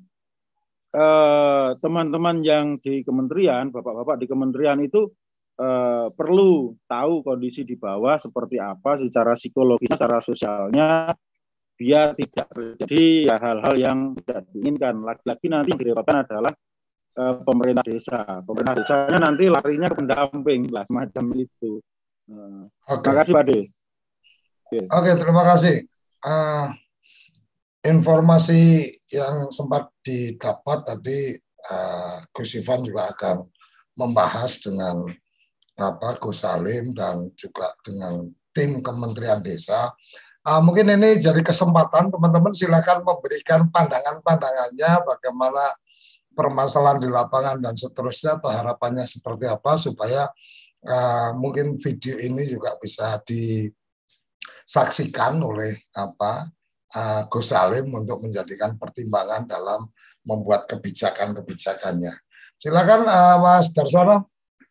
eh, teman-teman yang di kementerian, bapak-bapak di kementerian itu eh, perlu tahu kondisi di bawah seperti apa, secara psikologis, secara sosialnya, biar tidak terjadi ya, hal-hal yang tidak diinginkan. Lagi-lagi nanti yang direpotkan adalah uh, pemerintah desa. Pemerintah desanya nanti larinya ke pendamping lah, semacam itu. Uh, okay. Terima kasih Pak De. Oke, okay. okay, terima kasih. Uh, informasi yang sempat didapat tadi, uh, Gus Ivan juga akan membahas dengan apa Gus Salim dan juga dengan tim Kementerian Desa. Uh, mungkin ini jadi kesempatan teman-teman, silakan memberikan pandangan-pandangannya bagaimana permasalahan di lapangan dan seterusnya, atau harapannya seperti apa supaya uh, mungkin video ini juga bisa disaksikan oleh apa uh, Gus Salim untuk menjadikan pertimbangan dalam membuat kebijakan-kebijakannya. Silakan uh, Mas Darsono.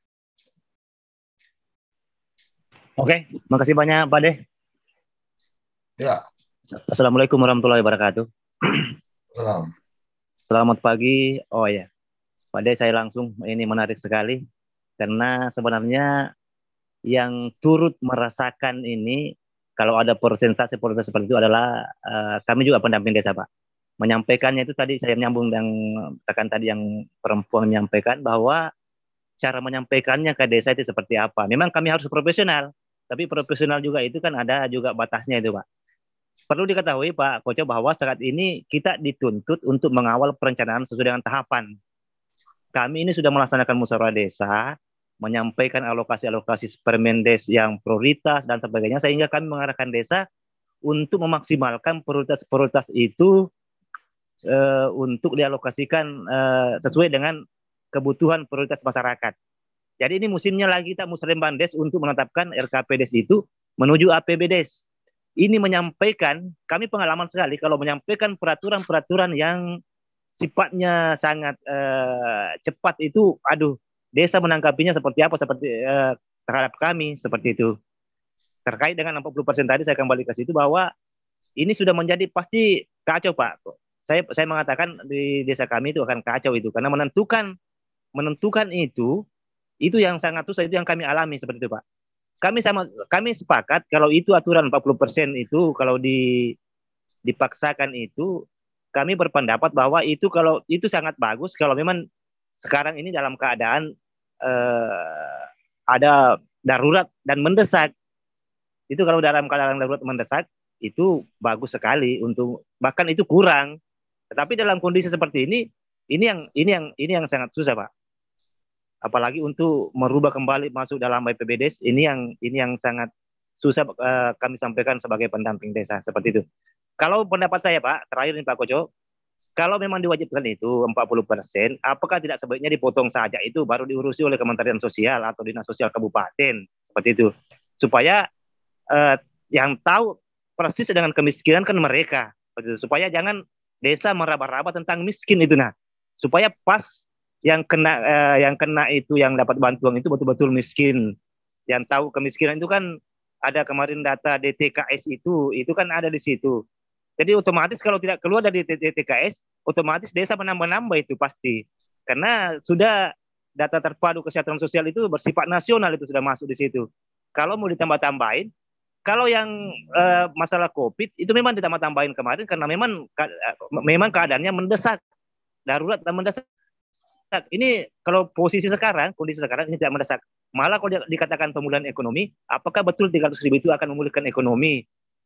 Oke, makasih banyak Pak De. Ya. Assalamualaikum warahmatullahi wabarakatuh. Salam. Selamat pagi. Oh ya, Pak De, saya langsung, ini menarik sekali karena sebenarnya yang turut merasakan ini, kalau ada persentase-persentase seperti itu adalah uh, kami juga pendamping desa, Pak. Menyampaikannya itu tadi saya menyambung yang rekan tadi yang perempuan menyampaikan bahwa cara menyampaikannya ke desa itu seperti apa. Memang kami harus profesional, tapi profesional juga itu kan ada juga batasnya itu, Pak. Perlu diketahui Pak Koco bahwa saat ini kita dituntut untuk mengawal perencanaan sesuai dengan tahapan. Kami ini sudah melaksanakan musyawarah desa, menyampaikan alokasi-alokasi Permendes yang prioritas dan sebagainya, sehingga kami mengarahkan desa untuk memaksimalkan prioritas-prioritas itu uh, untuk dialokasikan uh, sesuai dengan kebutuhan prioritas masyarakat. Jadi ini musimnya lagi kita musremban des untuk menetapkan R K P Des itu menuju A P B Des. ini menyampaikan, kami pengalaman sekali kalau menyampaikan peraturan-peraturan yang sifatnya sangat uh, cepat itu, aduh, desa menanggapinya seperti apa, seperti uh, terhadap kami, seperti itu. Terkait dengan empat puluh persen tadi, saya kembali ke situ bahwa ini sudah menjadi pasti kacau, Pak. Saya saya mengatakan di desa kami itu akan kacau itu, karena menentukan menentukan itu, itu yang sangat susah, itu yang kami alami seperti itu, Pak. Kami sama kami sepakat kalau itu aturan empat puluh persen itu kalau di dipaksakan itu, kami berpendapat bahwa itu kalau itu sangat bagus kalau memang sekarang ini dalam keadaan eh, ada darurat dan mendesak. Itu kalau dalam keadaan darurat mendesak itu bagus sekali untuk, bahkan itu kurang. Tetapi dalam kondisi seperti ini, ini yang ini yang ini yang sangat susah, Pak. Apalagi untuk merubah kembali masuk dalam B P B D E S, ini yang ini yang sangat susah uh, kami sampaikan sebagai pendamping desa seperti itu. Kalau pendapat saya, Pak, terakhir nih Pak Koco, kalau memang diwajibkan itu empat puluh persen, apakah tidak sebaiknya dipotong saja itu baru diurusi oleh Kementerian Sosial atau Dinas Sosial Kabupaten seperti itu, supaya uh, yang tahu persis dengan kemiskinan kan mereka, seperti itu. Supaya jangan desa meraba-raba tentang miskin itu, nah, supaya pas yang kena uh, yang kena itu yang dapat bantuan itu betul-betul miskin, yang tahu kemiskinan itu kan ada kemarin data D T K S itu itu kan ada di situ. Jadi otomatis kalau tidak keluar dari D T K S, otomatis desa menambah-nambah itu pasti. Karena sudah data terpadu kesehatan sosial itu bersifat nasional, itu sudah masuk di situ. Kalau mau ditambah-tambahin, kalau yang uh, masalah COVID itu memang ditambah-tambahin kemarin karena memang memang keadaannya mendesak, darurat dan mendesak. Ini kalau posisi sekarang, kondisi sekarang ini tidak mendesak. Malah kalau dikatakan pemulihan ekonomi, apakah betul tiga ratus ribu itu akan memulihkan ekonomi?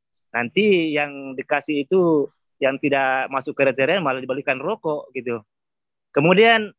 Nanti yang dikasih itu yang tidak masuk kriteria malah dibalikan rokok gitu. Kemudian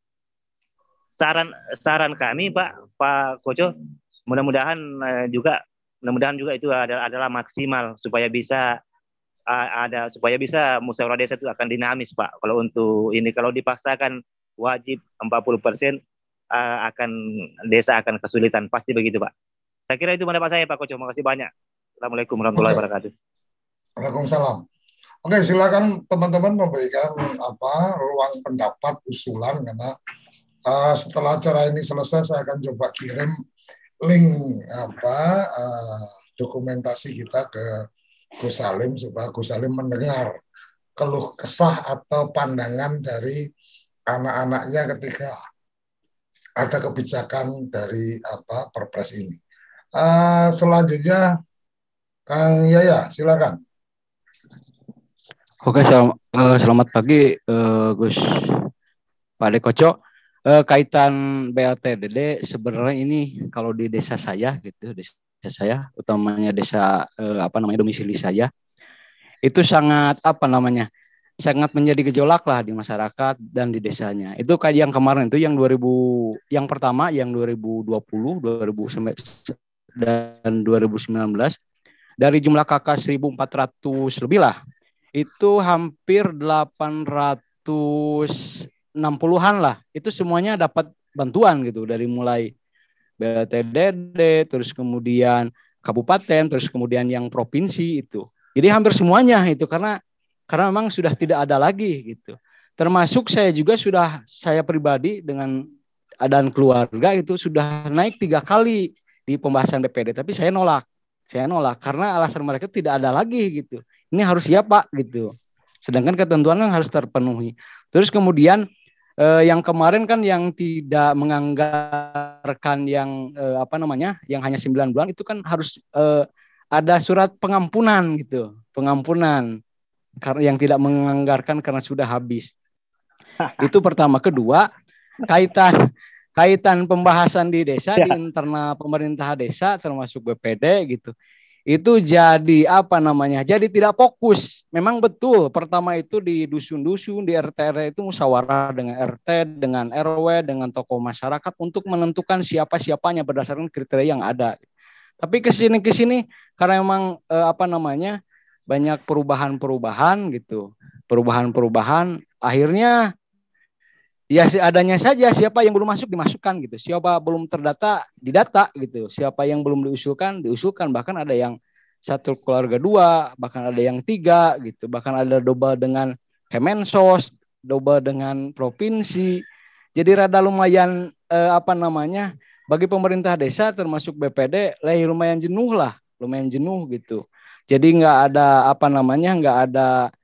saran saran kami Pak Pak Koco, mudah-mudahan uh, juga mudah-mudahan juga itu adalah, adalah maksimal supaya bisa uh, ada supaya bisa musyawarah desa itu akan dinamis, Pak. Kalau untuk ini kalau dipaksakan wajib empat puluh persen uh, akan desa akan kesulitan, pasti begitu, Pak. Saya kira itu pendapat saya, Pak Koco. Terima kasih banyak. Assalamualaikum warahmatullahi Oke. wabarakatuh. Waalaikumsalam. Oke, silakan teman-teman memberikan apa ruang pendapat usulan, karena uh, setelah acara ini selesai saya akan coba kirim link apa uh, dokumentasi kita ke Gus Salim supaya Gus Salim mendengar keluh kesah atau pandangan dari anak-anaknya ketika ada kebijakan dari apa Perpres ini. Uh, selanjutnya Kang Yaya, silakan. Oke, sel uh, selamat pagi uh, Gus Pak Koco. Uh, kaitan B L T D D sebenarnya ini kalau di desa saya gitu, desa saya utamanya desa uh, apa namanya domisili saya itu sangat apa namanya sangat menjadi gejolak lah di masyarakat dan di desanya. Itu kayak yang kemarin itu yang dua ribu yang pertama yang dua ribu dua puluh, dua ribu dan dua ribu sembilan belas dari jumlah K K seribu empat ratus lebih lah. Itu hampir delapan ratus enam puluhan lah. Itu semuanya dapat bantuan gitu dari mulai B L T D D, terus kemudian kabupaten, terus kemudian yang provinsi itu. Jadi hampir semuanya itu karena karena memang sudah tidak ada lagi gitu. Termasuk saya juga sudah saya pribadi dengan dan keluarga itu sudah naik tiga kali di pembahasan D P D, tapi saya nolak. Saya nolak karena alasan mereka tidak ada lagi gitu. Ini harus ya Pak gitu. Sedangkan ketentuan kan harus terpenuhi. Terus kemudian eh, yang kemarin kan yang tidak menganggarkan yang eh, apa namanya, yang hanya sembilan bulan itu kan harus eh, ada surat pengampunan gitu, pengampunan karena yang tidak menganggarkan karena sudah habis. Itu pertama. Kedua, kaitan kaitan pembahasan di desa ya. Di internal pemerintah desa termasuk B P D gitu. Itu jadi apa namanya? Jadi tidak fokus. Memang betul pertama itu di dusun-dusun, di R T R W itu musyawarah dengan R T, dengan R W, dengan tokoh masyarakat untuk menentukan siapa-siapanya berdasarkan kriteria yang ada. Tapi kesini kesini karena memang eh, apa namanya? Banyak perubahan-perubahan gitu. Perubahan-perubahan akhirnya ya adanya saja, siapa yang belum masuk dimasukkan gitu, siapa belum terdata didata gitu, siapa yang belum diusulkan diusulkan, bahkan ada yang satu keluarga dua, bahkan ada yang tiga gitu, bahkan ada double dengan Kemensos, double dengan provinsi. Jadi rada lumayan eh, apa namanya bagi pemerintah desa termasuk B P D, leh lumayan jenuh lah, lumayan jenuh gitu. Jadi nggak ada apa namanya nggak ada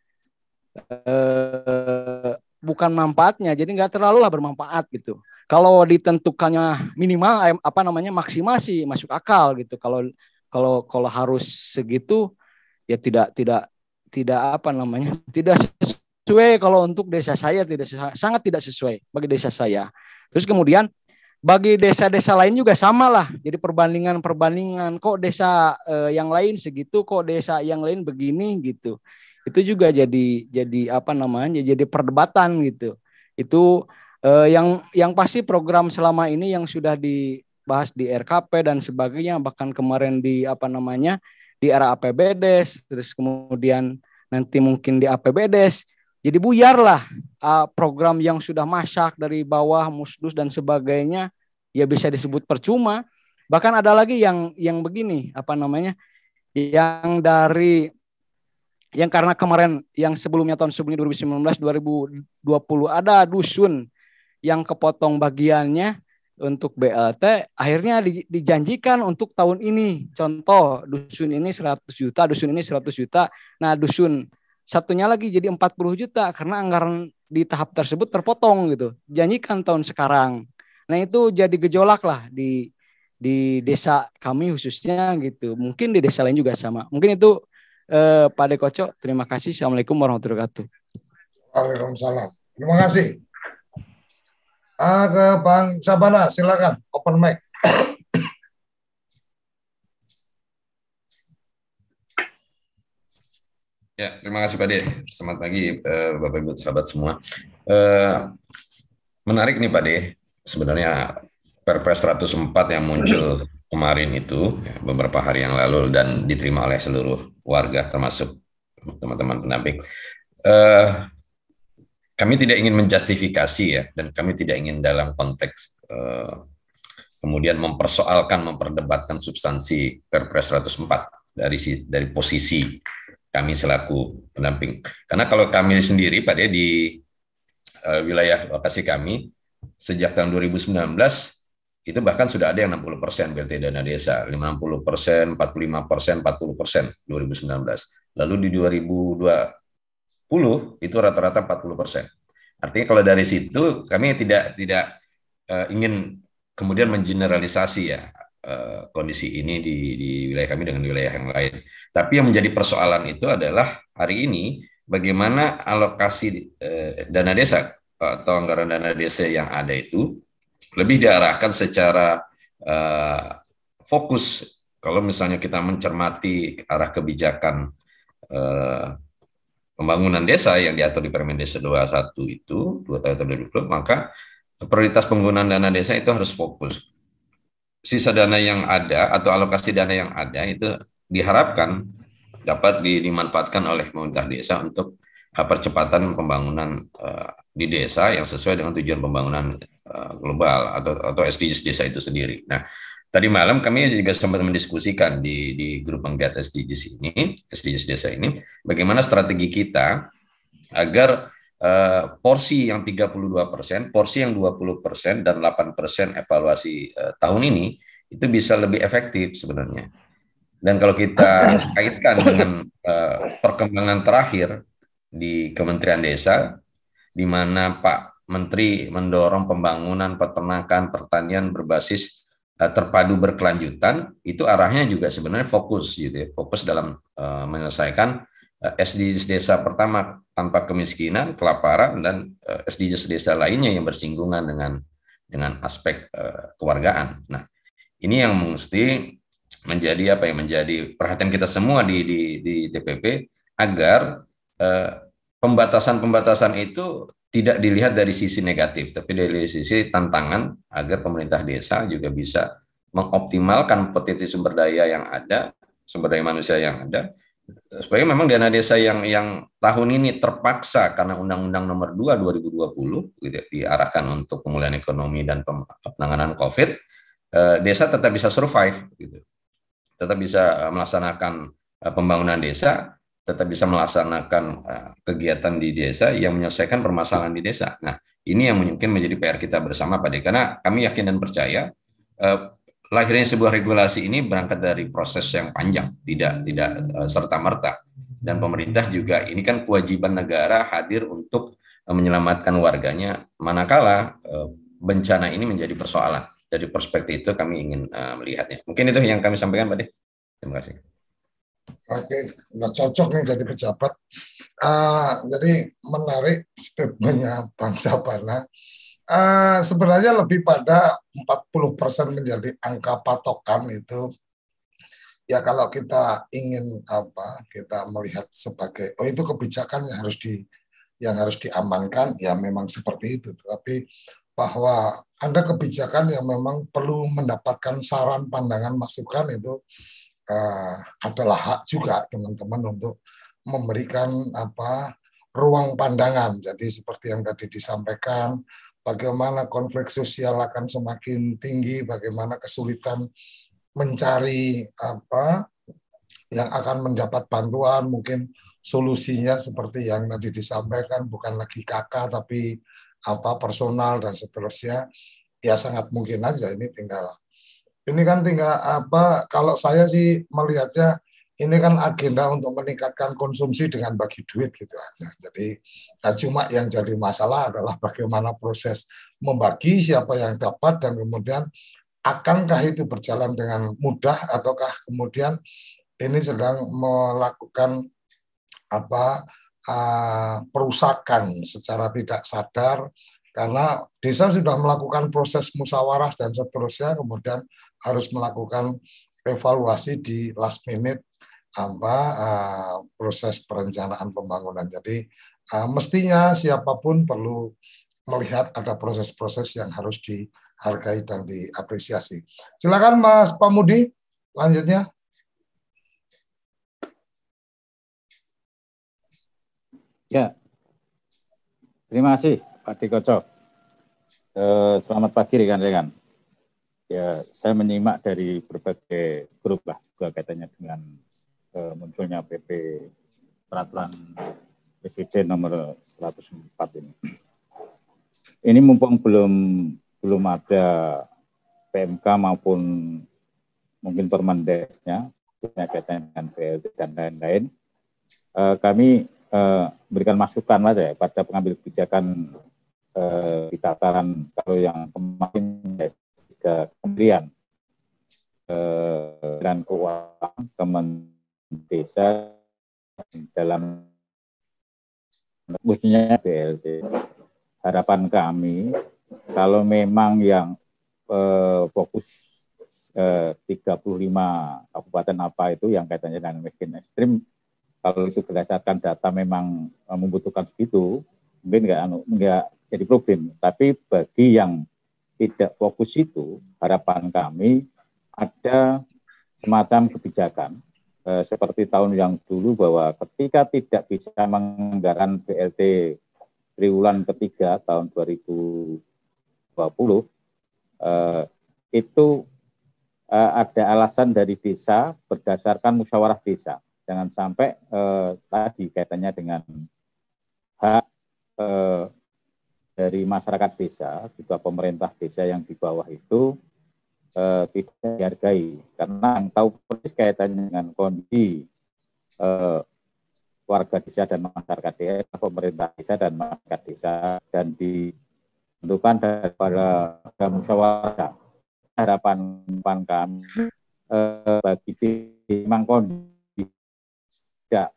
eh, bukan manfaatnya, jadi nggak terlalu lah bermanfaat gitu. Kalau ditentukannya minimal apa namanya maksimal sih masuk akal gitu. Kalau kalau kalau harus segitu ya tidak tidak tidak apa namanya tidak sesuai. Kalau untuk desa saya tidak sangat tidak sesuai bagi desa saya. Terus kemudian bagi desa-desa lain juga sama lah. Jadi perbandingan-perbandingan kok desa eh, yang lain segitu, kok desa yang lain begini gitu. Itu juga jadi jadi apa namanya jadi perdebatan gitu. Itu eh, yang yang pasti program selama ini yang sudah dibahas di R K P dan sebagainya, bahkan kemarin di apa namanya di era A P B D S, terus kemudian nanti mungkin di A P B D S. Jadi buyar lah uh, program yang sudah masak dari bawah, musdus dan sebagainya, ya bisa disebut percuma. Bahkan ada lagi yang yang begini, apa namanya, yang dari, yang karena kemarin, yang sebelumnya tahun sebelumnya dua ribu sembilan belas dua ribu dua puluh ada dusun yang kepotong bagiannya untuk B L T, akhirnya di, dijanjikan untuk tahun ini. Contoh, dusun ini seratus juta, dusun ini seratus juta, nah dusun satunya lagi jadi empat puluh juta karena anggaran di tahap tersebut terpotong gitu. Janjikan tahun sekarang. Nah itu jadi gejolak lah di di desa kami khususnya gitu. Mungkin di desa lain juga sama. Mungkin itu eh, Pak De Koco. Terima kasih. Assalamualaikum warahmatullahi wabarakatuh. Waalaikumsalam. Terima kasih. Ah, ke Bang Sabana, silakan open mic. Ya, terima kasih Pak De. Selamat pagi eh, Bapak Ibu sahabat semua. Eh, menarik nih Pak De. Sebenarnya Perpres seratus empat yang muncul kemarin itu ya, beberapa hari yang lalu dan diterima oleh seluruh warga termasuk teman-teman pendamping. Eh, kami tidak ingin menjustifikasi ya, dan kami tidak ingin dalam konteks eh, kemudian mempersoalkan, memperdebatkan substansi Perpres seratus empat dari dari posisi kami selaku pendamping. Karena kalau kami sendiri Pak De di uh, wilayah lokasi kami sejak tahun dua ribu sembilan belas itu bahkan sudah ada yang enam puluh persen B L T dana desa, lima puluh persen, empat puluh lima persen, empat puluh persen dua ribu sembilan belas. Lalu di dua ribu dua puluh itu rata-rata empat puluh persen. Artinya kalau dari situ kami tidak tidak uh, ingin kemudian mengeneralisasi ya kondisi ini di, di wilayah kami dengan wilayah yang lain. Tapi yang menjadi persoalan itu adalah hari ini bagaimana alokasi eh, dana desa atau anggaran dana desa yang ada itu lebih diarahkan secara eh, fokus. Kalau misalnya kita mencermati arah kebijakan eh, pembangunan desa yang diatur di Permen Desa dua puluh satu itu, dua tahun dua ribu dua puluh, maka prioritas penggunaan dana desa itu harus fokus. Sisa dana yang ada atau alokasi dana yang ada itu diharapkan dapat dimanfaatkan oleh pemerintah desa untuk percepatan pembangunan uh, di desa yang sesuai dengan tujuan pembangunan uh, global atau atau S D Gs desa itu sendiri. Nah, tadi malam kami juga sempat mendiskusikan di di grup penggiat S D Gs ini, S D Gs desa ini, bagaimana strategi kita agar Uh, porsi yang tiga puluh dua persen, porsi yang dua puluh persen, dan delapan persen evaluasi uh, tahun ini itu bisa lebih efektif sebenarnya. Dan kalau kita kaitkan dengan uh, perkembangan terakhir di Kementerian Desa, di mana Pak Menteri mendorong pembangunan peternakan, pertanian berbasis uh, terpadu berkelanjutan, itu arahnya juga sebenarnya fokus gitu ya, fokus dalam uh, menyelesaikan S D Gs desa pertama tanpa kemiskinan, kelaparan, dan uh, S D Gs desa lainnya yang bersinggungan dengan dengan aspek uh, kewargaan. Nah, ini yang mesti menjadi apa yang menjadi perhatian kita semua di di, di T P P agar pembatasan-pembatasan uh, itu tidak dilihat dari sisi negatif, tapi dari sisi tantangan agar pemerintah desa juga bisa mengoptimalkan potensi sumber daya yang ada, sumber daya manusia yang ada, supaya memang dana desa yang yang tahun ini terpaksa karena Undang-Undang Nomor dua dua ribu dua puluh gitu, diarahkan untuk pemulihan ekonomi dan penanganan COVID, eh, desa tetap bisa survive, gitu, tetap bisa melaksanakan uh, pembangunan desa tetap bisa melaksanakan uh, kegiatan di desa yang menyelesaikan permasalahan di desa. Nah, ini yang mungkin menjadi P R kita bersama, Pak De, karena kami yakin dan percaya uh, lahirnya sebuah regulasi ini berangkat dari proses yang panjang, tidak tidak uh, serta-merta. Dan pemerintah juga ini kan kewajiban negara hadir untuk uh, menyelamatkan warganya manakala uh, bencana ini menjadi persoalan. Dari perspektif itu kami ingin uh, melihatnya. Mungkin itu yang kami sampaikan, Pak De. Terima kasih. Oke, udah cocok nih jadi pejabat. Uh, jadi menarik statementnya Bang Sabana. Uh, sebenarnya lebih pada empat puluh persen menjadi angka patokan itu. Ya kalau kita ingin apa, kita melihat sebagai oh itu kebijakan yang harus di yang harus diamankan, ya memang seperti itu. Tapi bahwa ada kebijakan yang memang perlu mendapatkan saran, pandangan, masukan itu Uh, adalah hak juga teman-teman untuk memberikan apa ruang pandangan. Jadi seperti yang tadi disampaikan, bagaimana konflik sosial akan semakin tinggi, bagaimana kesulitan mencari apa yang akan mendapat bantuan, mungkin solusinya seperti yang tadi disampaikan bukan lagi K K tapi apa personal dan seterusnya. Ya sangat mungkin aja ini tinggal Ini kan tinggal apa, kalau saya sih melihatnya, ini kan agenda untuk meningkatkan konsumsi dengan bagi duit gitu aja. Jadi nah cuma yang jadi masalah adalah bagaimana proses membagi, siapa yang dapat, dan kemudian akankah itu berjalan dengan mudah, ataukah kemudian ini sedang melakukan apa uh, perusakan secara tidak sadar, karena desa sudah melakukan proses musyawarah dan seterusnya, kemudian harus melakukan evaluasi di last minute apa uh, proses perencanaan pembangunan. Jadi uh, mestinya siapapun perlu melihat ada proses-proses yang harus dihargai dan diapresiasi. Silakan Mas Pamudi, lanjutnya. Ya, terima kasih Pak Dikoco. Eh, selamat pagi rekan-rekan. Ya, saya menyimak dari berbagai grup lah, juga kaitannya dengan uh, munculnya P P Peraturan Presiden nomor seratus empat ini. Ini mumpung belum belum ada P M K maupun mungkin Permendesnya, kaitannya dengan B L T dan lain-lain, uh, kami uh, berikan masukan lah ya pada pengambil kebijakan uh, di tataran kalau yang kemarin ya, Kementerian eh, dan Keuangan, Kementerian Desa dalam khususnya B L T. Harapan kami kalau memang yang eh, fokus eh, tiga puluh lima kabupaten apa itu yang kaitannya dengan miskin ekstrim, kalau itu berdasarkan data memang eh, membutuhkan segitu, mungkin nggak nggak jadi problem. Tapi bagi yang tidak fokus itu, harapan kami ada semacam kebijakan eh, seperti tahun yang dulu bahwa ketika tidak bisa menganggaran B L T triwulan ketiga tahun dua ribu dua puluh eh, itu eh, ada alasan dari desa berdasarkan musyawarah desa. Jangan sampai eh, tadi kaitannya dengan hak eh, dari masyarakat desa, juga pemerintah desa yang di bawah itu eh, tidak dihargai. Karena yang tahu persis kaitannya dengan kondisi eh, warga desa dan masyarakat desa, pemerintah desa dan masyarakat desa, dan ditentukan daripada musyawarah. Harapan kami eh, bagi memang kondisi tidak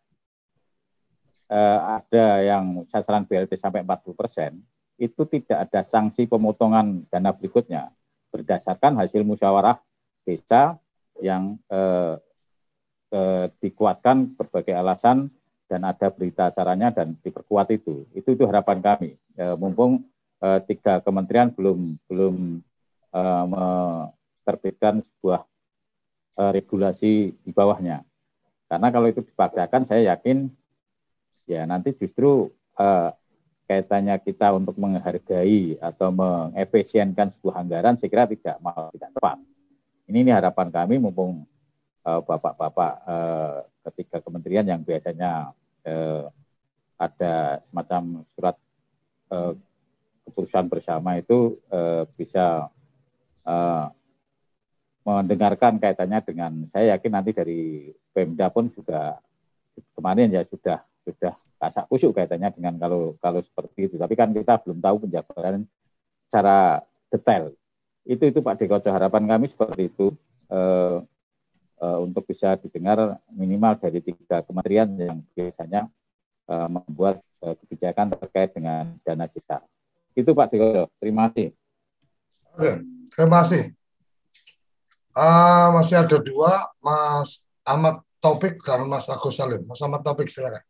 eh, ada yang sasaran B L T sampai empat puluh persen, itu tidak ada sanksi pemotongan dana berikutnya berdasarkan hasil musyawarah desa yang eh, eh, dikuatkan berbagai alasan dan ada berita acaranya dan diperkuat itu. Itu itu harapan kami. E, mumpung e, tiga kementerian belum belum e, menerbitkan sebuah e, regulasi di bawahnya. Karena kalau itu dipaksakan, saya yakin ya nanti justru e, kaitannya kita untuk menghargai atau mengefisienkan sebuah anggaran, saya kira tidak malah tidak tepat. Ini, ini harapan kami mumpung e, bapak-bapak e, ketiga kementerian yang biasanya eh, ada semacam surat eh, keputusan bersama itu eh, bisa eh, mendengarkan kaitannya dengan, saya yakin nanti dari Pemda pun juga kemarin ya sudah sudah kasak kusuk kaitannya dengan kalau kalau seperti itu. Tapi kan kita belum tahu penjabaran secara detail. Itu itu Pak Dekoco, harapan kami seperti itu eh, eh, untuk bisa didengar minimal dari tiga kementerian yang biasanya eh, membuat eh, kebijakan terkait dengan dana kita. Itu Pak Dekoco. Terima kasih. Oke, terima kasih. Uh, masih ada dua, Mas Ahmad Taufik dan Mas Agus Salim. Mas Ahmad Taufik, silakan.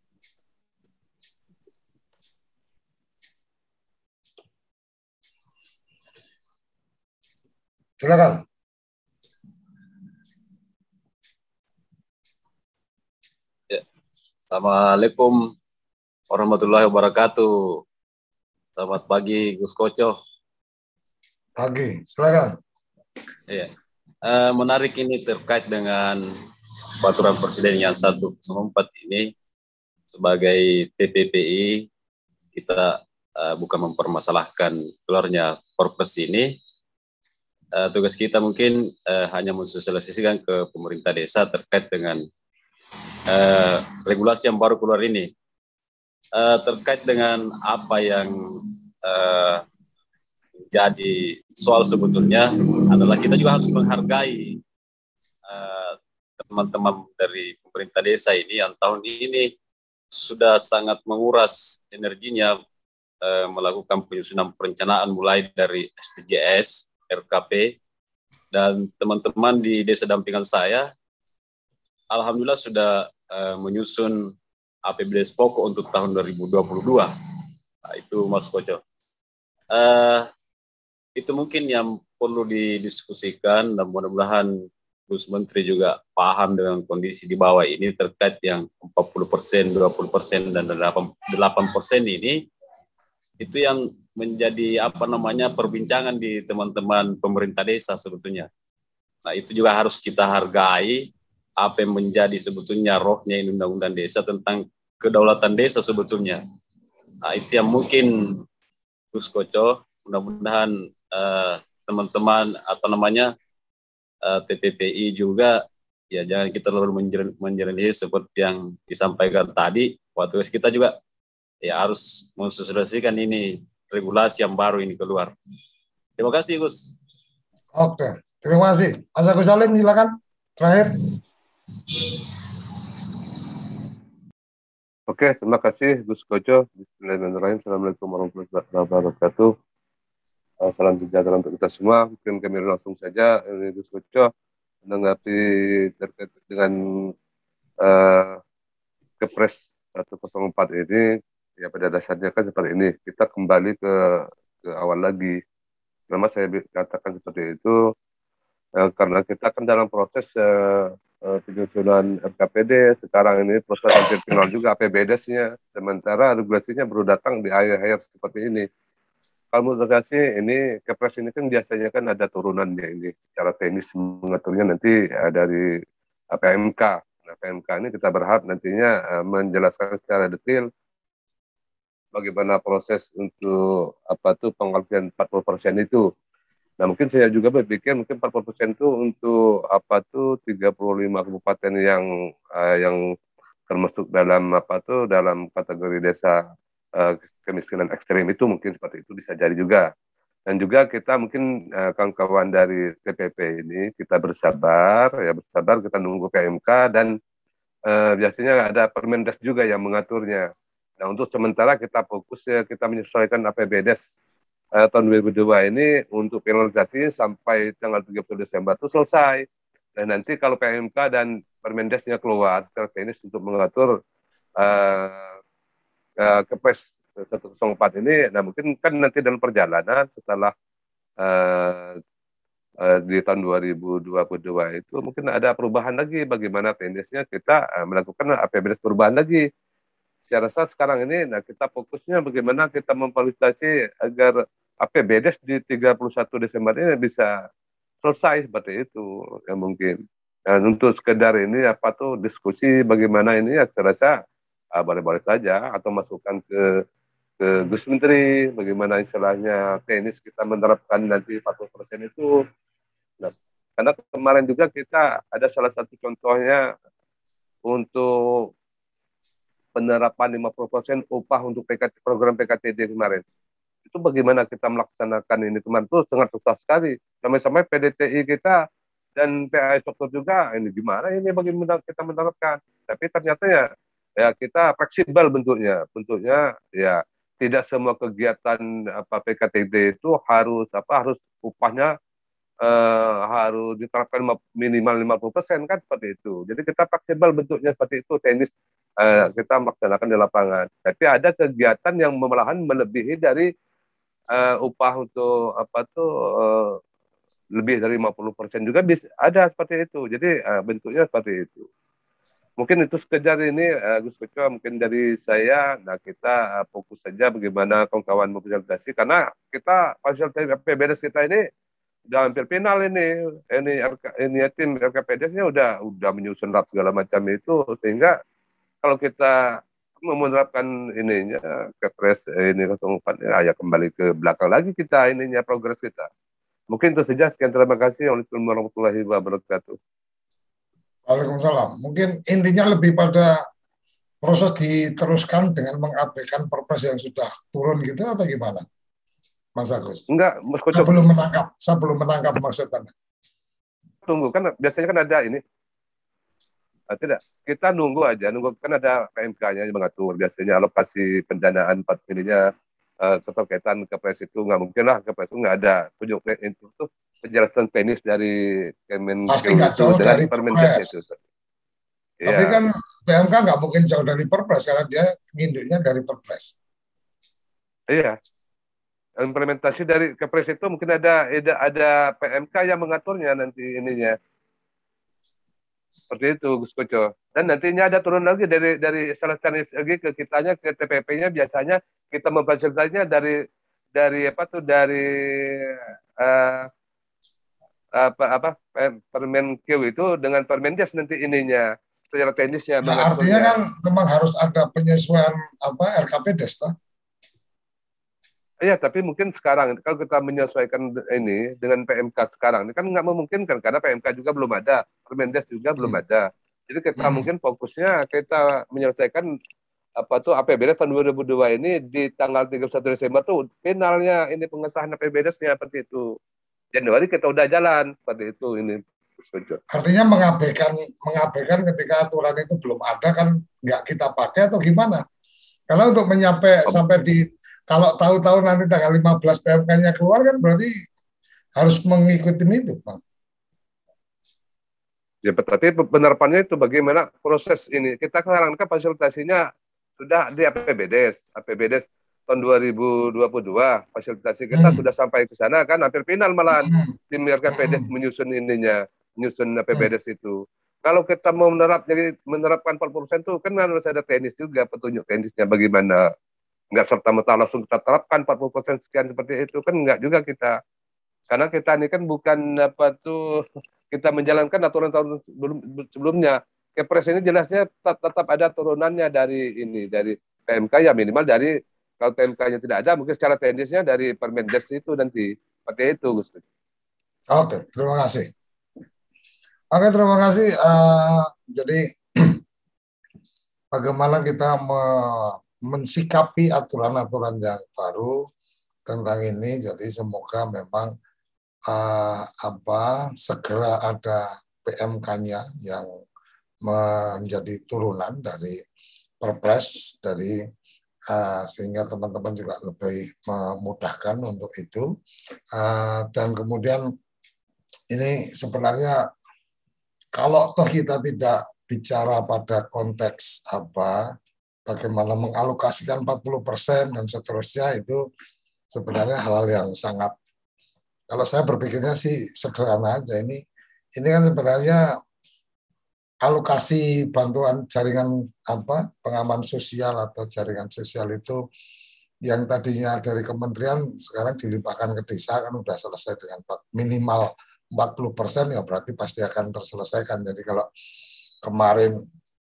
Silakan. Ya. Assalamualaikum warahmatullahi wabarakatuh. Selamat pagi, Gus Koco. Pagi, silakan. Ya. Uh, menarik ini terkait dengan peraturan Presiden yang seratus empat ini. Sebagai T P P I, kita uh, bukan mempermasalahkan keluarnya Perpres ini. Uh, tugas kita mungkin uh, hanya mensosialisasikan ke pemerintah desa terkait dengan uh, regulasi yang baru keluar ini. Uh, terkait dengan apa yang uh, jadi soal sebetulnya adalah kita juga harus menghargai teman-teman uh, dari pemerintah desa ini yang tahun ini sudah sangat menguras energinya uh, melakukan penyusunan perencanaan mulai dari S D G S, R K P, dan teman-teman di desa dampingan saya alhamdulillah sudah uh, menyusun A P B D S pokok untuk tahun dua ribu dua puluh dua. Nah, itu Mas Koco. Uh, itu mungkin yang perlu didiskusikan dan mudah-mudahan Gus Menteri juga paham dengan kondisi di bawah ini terkait yang empat puluh persen, dua puluh persen, dan delapan persen ini, itu yang menjadi apa namanya perbincangan di teman-teman pemerintah desa sebetulnya. Nah, itu juga harus kita hargai apa yang menjadi sebetulnya rohnya ini undang-undang desa tentang kedaulatan desa sebetulnya. Nah, itu yang mungkin Gus Koco, mudah-mudahan uh, teman-teman atau namanya uh, T P P I juga ya jangan kita terlalu menjernih seperti yang disampaikan tadi. Waktu kita juga ya harus mensosialisasikan ini regulasi yang baru ini keluar. Terima kasih Gus. Oke, terima kasih. Mas Agus Salim silakan terakhir. Oke, terima kasih Gus Koco. Bismillahirrahmanirrahim. Assalamualaikum warahmatullahi wabarakatuh. Salam sejahtera untuk kita semua. Mungkin kami langsung saja, ini Gus Koco menanggapi terkait dengan uh, Kepres seratus empat ini. Ya pada dasarnya kan seperti ini. Kita kembali ke, ke awal lagi. Kenapa saya katakan seperti itu? Uh, karena kita kan dalam proses uh, uh, penyusunan R K P D. Sekarang ini proses hampir final juga A P B D S-nya. Sementara regulasinya baru datang di akhir-akhir seperti ini. Kalau menurut saya ini Kepres ini kan biasanya kan ada turunannya ini secara teknis mengaturnya nanti uh, dari P M K. Nah, P M K ini kita berharap nantinya uh, menjelaskan secara detail bagaimana proses untuk apa tuh pengalfian empat puluh persen itu. Nah, mungkin saya juga berpikir mungkin empat puluh persen itu untuk apa tuh tiga puluh lima kabupaten yang uh, yang termasuk dalam apa tuh dalam kategori desa uh, kemiskinan ekstrem itu mungkin seperti itu bisa jadi juga. Dan juga kita mungkin uh, kawan-kawan dari T P P ini kita bersabar ya bersabar kita nunggu P M K dan uh, biasanya ada Permendes juga yang mengaturnya. Nah, untuk sementara kita fokus ya kita menyesuaikan A P B D S uh, tahun dua ribu dua ini untuk finalisasi sampai tanggal tiga puluh Desember itu selesai. Dan nanti kalau P M K dan Permendesnya keluar secara teknis untuk mengatur uh, uh, Kepres seratus empat ini, nah mungkin kan nanti dalam perjalanan setelah uh, uh, di tahun dua ribu dua puluh dua itu mungkin ada perubahan lagi bagaimana teknisnya kita uh, melakukan A P B D S perubahan lagi. Saya rasa sekarang ini nah kita fokusnya bagaimana kita memfasilitasi agar A P B D S di tiga puluh satu Desember ini bisa selesai seperti itu ya mungkin. Dan untuk sekedar ini apa tuh diskusi bagaimana ini ya saya rasa uh, boleh-boleh saja atau masukkan ke ke Gus Menteri bagaimana istilahnya teknis kita menerapkan nanti empat puluh persen itu. Nah, karena kemarin juga kita ada salah satu contohnya untuk penerapan lima puluh persen upah untuk P K T, program P K T D kemarin. Itu bagaimana kita melaksanakan ini kemarin itu sangat susah sekali. Sampai-sampai P D T I kita dan P A I Struktur juga, ini gimana ini bagaimana kita menerapkan. Tapi ternyata ya, ya kita fleksibel bentuknya. Bentuknya ya tidak semua kegiatan apa P K T D itu harus apa harus upahnya eh, harus diterapkan minimal lima puluh persen kan seperti itu. Jadi kita fleksibel bentuknya seperti itu teknis eh, kita melaksanakan di lapangan. Tapi ada kegiatan yang malahan melebihi dari eh, upah untuk apa tuh eh, lebih dari lima puluh persen juga bisa ada seperti itu. Jadi eh, bentuknya seperti itu. Mungkin itu sekedar ini uh, Gus Koco, mungkin dari saya. Nah kita uh, fokus saja bagaimana kawan-kawan memfasilitasi karena kita fasilitas P B D S kita ini udah hampir final ini. Ini ini tim R K P D S-nya udah udah menyusun rap segala macam itu sehingga kalau kita menerapkan ininya Kepres ini nol empat ya, ya kembali ke belakang lagi kita ininya progres kita. Mungkin itu saja. Sekian, terima kasih. Waalaikumsalam warahmatullahi wabarakatuh. Waalaikumsalam. Mungkin intinya lebih pada proses diteruskan dengan mengabaikan perpres yang sudah turun gitu atau gimana, Mas Agus? Enggak, Mas Koco. Saya belum menangkap, saya belum menangkap maksudnya. Tunggu, kan biasanya kan ada ini. Nah, tidak, kita nunggu aja, nunggu kan ada P M K-nya yang mengatur biasanya alokasi pendanaan empat ininya uh, keterkaitan Kepres itu nggak mungkin lah Kepres itu nggak ada tunjuk itu tuh penjelasan teknis dari Kemenkeu itu dengan Permenkes itu. Tapi ya. kan P M K nggak mungkin jauh dari Perpres karena dia nginduknya dari Perpres. Iya. Implementasi dari Kepres itu mungkin ada ada, ada P M K yang mengaturnya nanti ininya. Seperti itu Gus Koco. Dan nantinya ada turun lagi dari dari selesai lagi ke kitanya ke T P P-nya biasanya kita memfasilitasinya dari dari apa tuh dari uh, apa apa Permenkeu itu dengan Permenkes nanti ininya secara teknisnya. Nah, artinya kan memang harus ada penyesuaian apa R K P D S toh? Iya, tapi mungkin sekarang kalau kita menyesuaikan ini dengan P M K sekarang ini kan nggak memungkinkan karena P M K juga belum ada, Permenkes juga belum ada. Jadi kita hmm. mungkin fokusnya kita menyelesaikan apa tuh A P B D S tahun dua ribu dua ini di tanggal tiga puluh satu Desember tuh finalnya ini pengesahan A P B D S-nya seperti itu. Januari kita udah jalan seperti itu ini. Artinya mengabaikan mengabaikan ketika aturan itu belum ada kan nggak kita pakai atau gimana? Karena untuk menyampai oh. sampai di kalau tahu-tahu nanti tanggal lima belas P M K-nya keluar kan berarti harus mengikuti itu, Bang. Ya, tapi penerapannya itu bagaimana proses ini? Kita sekarang kan fasilitasinya sudah di A P B D S, A P B D S tahun dua ribu dua puluh dua fasilitasi kita hmm. sudah sampai ke sana kan hampir final malahan hmm. tim R K P D S menyusun ininya, menyusun A P B D S hmm. itu. Kalau kita mau menerap jadi menerapkan empat puluh persen itu kan harus ada teknis juga, petunjuk teknisnya bagaimana. Enggak serta-merta langsung kita terapkan empat puluh persen sekian seperti itu kan enggak juga kita. Karena kita ini kan bukan apa tuh kita menjalankan aturan tahun sebelum, sebelumnya. Kepres ini jelasnya tetap, tetap ada turunannya dari ini dari P M K ya minimal dari kalau P M K-nya tidak ada mungkin secara teknisnya dari Permenkes itu nanti seperti itu Gus. Oke, terima kasih. Oke, terima kasih. Uh, jadi bagaimana kita me mensikapi aturan-aturan yang baru tentang ini. Jadi semoga memang uh, apa segera ada P M K-nya yang menjadi turunan dari Perpres dari uh, sehingga teman-teman juga lebih memudahkan untuk itu. Uh, dan kemudian ini sebenarnya kalau toh kita tidak bicara pada konteks apa bagaimana mengalokasikan empat puluh persen dan seterusnya itu sebenarnya hal-hal yang sangat, kalau saya berpikirnya sih sederhana aja. Ini ini kan sebenarnya alokasi bantuan jaringan apa pengaman sosial atau jaringan sosial itu yang tadinya dari kementerian sekarang dilimpahkan ke desa kan udah selesai dengan minimal empat puluh persen ya berarti pasti akan terselesaikan. Jadi kalau kemarin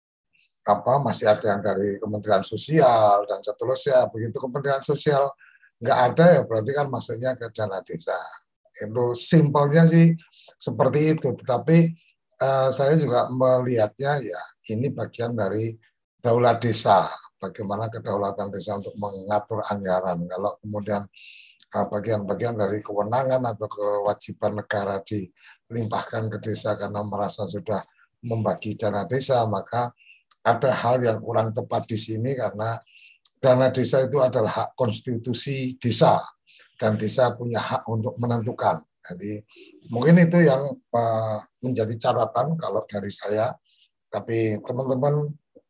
apa masih ada yang dari Kementerian Sosial dan seterusnya, begitu Kementerian Sosial nggak ada ya berarti kan masuknya ke dana desa. Itu simpelnya sih seperti itu. Tetapi eh, saya juga melihatnya ya ini bagian dari daulat desa, bagaimana kedaulatan desa untuk mengatur anggaran. Kalau kemudian bagian-bagian dari kewenangan atau kewajiban negara dilimpahkan ke desa karena merasa sudah membagi dana desa, maka ada hal yang kurang tepat di sini karena dana desa itu adalah hak konstitusi desa dan desa punya hak untuk menentukan. Jadi mungkin itu yang menjadi catatan kalau dari saya, tapi teman-teman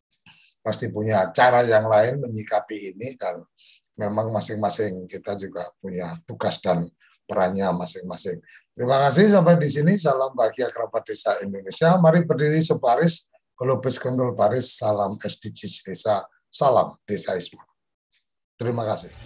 pasti punya cara yang lain menyikapi ini dan memang masing-masing kita juga punya tugas dan perannya masing-masing. Terima kasih sampai di sini. Salam bahagia kerabat desa Indonesia. Mari berdiri sebaris, golobes kendul baris. Salam S D Gs desa. Salam desaisme. Terima kasih.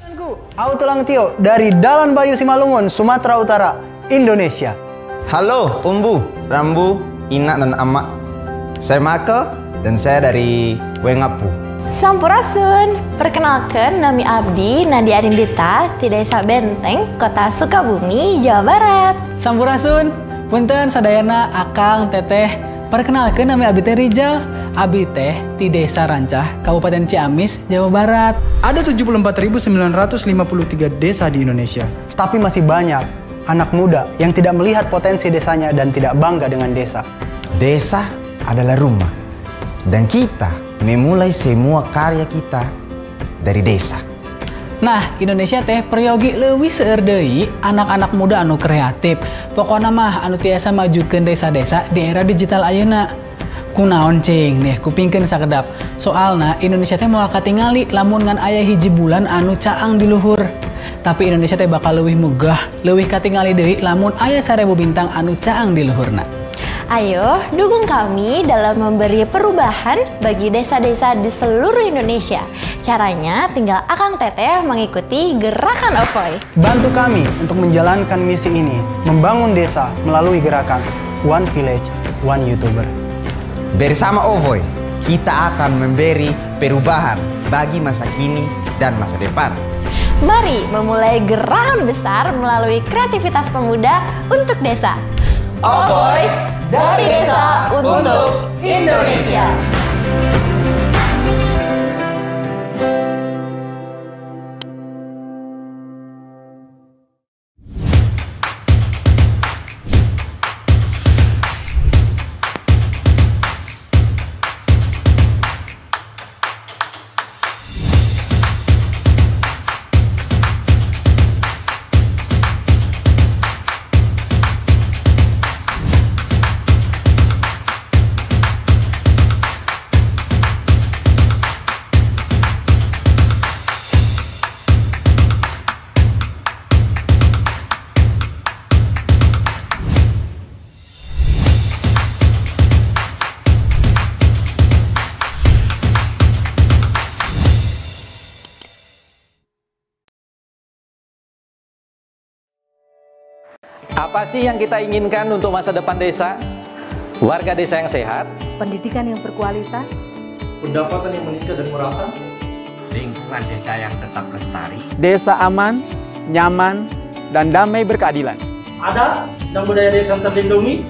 Autulang Tio dari Dalan Bayu Simalungun, Sumatera Utara, Indonesia. Halo Umbu, Rambu, Ina dan Amak. Saya Michael dan saya dari Wengapu. Sampurasun, perkenalkan nami Abdi Nadia Arindita di Desa Benteng, Kota Sukabumi, Jawa Barat. Sampurasun, punten sadayana Akang Teteh, perkenalkan nami Abdi Teh Rijal, Abdi Teh di Desa Rancah, Kabupaten Ciamis, Jawa Barat. Ada tujuh puluh empat ribu sembilan ratus lima puluh tiga desa di Indonesia, tapi masih banyak anak muda yang tidak melihat potensi desanya dan tidak bangga dengan desa. Desa adalah rumah, dan kita memulai semua karya kita dari desa. Nah, Indonesia teh peryogi leuwih seueur deui anak-anak muda anu kreatif. Pokona mah anu tiasa majukeun desa-desa di era digital ayeuna. Kunaon cing nih kupingkeun sakedap. Soalna Indonesia teh moal katingali lamun ngan aya hiji bulan anu caang di luhur. Tapi Indonesia teh bakal leuwih megah, leuwih katingali deui lamun aya sarebu bintang anu caang di luhurna. Ayo, dukung kami dalam memberi perubahan bagi desa-desa di seluruh Indonesia. Caranya tinggal Akang Teteh mengikuti gerakan Ovoy. Bantu kami untuk menjalankan misi ini, membangun desa melalui gerakan One Village, One YouTuber. Bersama Ovoy, kita akan memberi perubahan bagi masa kini dan masa depan. Mari memulai gerakan besar melalui kreativitas pemuda untuk desa. Ovoy, dari desa untuk Indonesia. Apa sih yang kita inginkan untuk masa depan desa? Warga desa yang sehat, pendidikan yang berkualitas, pendapatan yang meningkat dan merata, lingkungan desa yang tetap lestari, desa aman, nyaman, dan damai berkeadilan. Ada dan budaya desa terlindungi.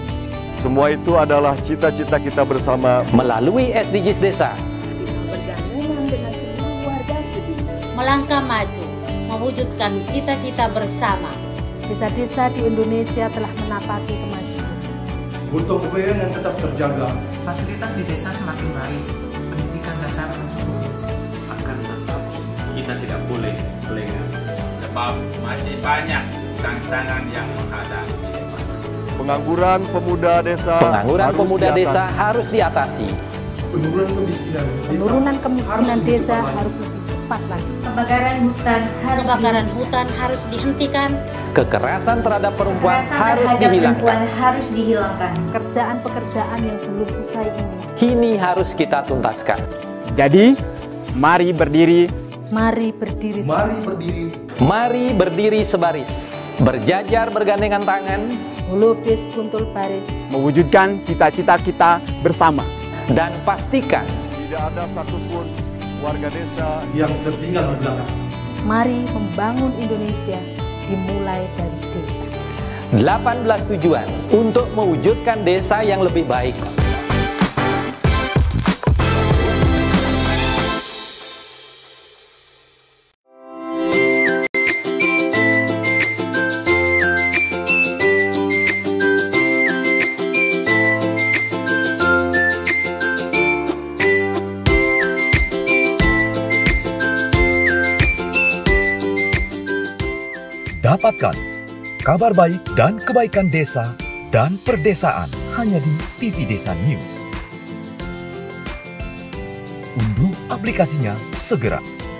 Semua itu adalah cita-cita kita bersama melalui S D Gs desa. Bergabung dengan seluruh warga sedunia, melangkah maju, mewujudkan cita-cita bersama. Desa-desa di Indonesia telah menapaki kemajuan. Gotong royong yang tetap terjaga. Fasilitas di desa semakin baik, pendidikan dasar mencukupi. Akan tetap kita tidak boleh lengah, sebab masih banyak tantangan yang menghadapi. Pengangguran pemuda desa Pengangguran harus pemuda diatasi. desa harus diatasi. Penurunan kemiskinan desa, Penurunan kemiskinan desa harus lebih cepat lagi. Kebakaran hutan harus kebakaran hutan harus dihentikan. Kekerasan terhadap perempuan Kekerasan harus terhadap dihilangkan. perempuan harus dihilangkan. Pekerjaan-pekerjaan yang belum usai ini Ini harus kita tuntaskan. Jadi, mari berdiri, Mari berdiri Mari berdiri. Mari berdiri sebaris, berjajar bergandengan tangan, melukis kuntul baris, mewujudkan cita-cita kita bersama. dan pastikan Tidak ada satupun warga desa yang tertinggal di belakang. mari membangun Indonesia dimulai dari desa. delapan belas tujuan untuk mewujudkan desa yang lebih baik. Dapatkan kabar baik dan kebaikan desa dan perdesaan hanya di T V Desa News. Unduh aplikasinya segera.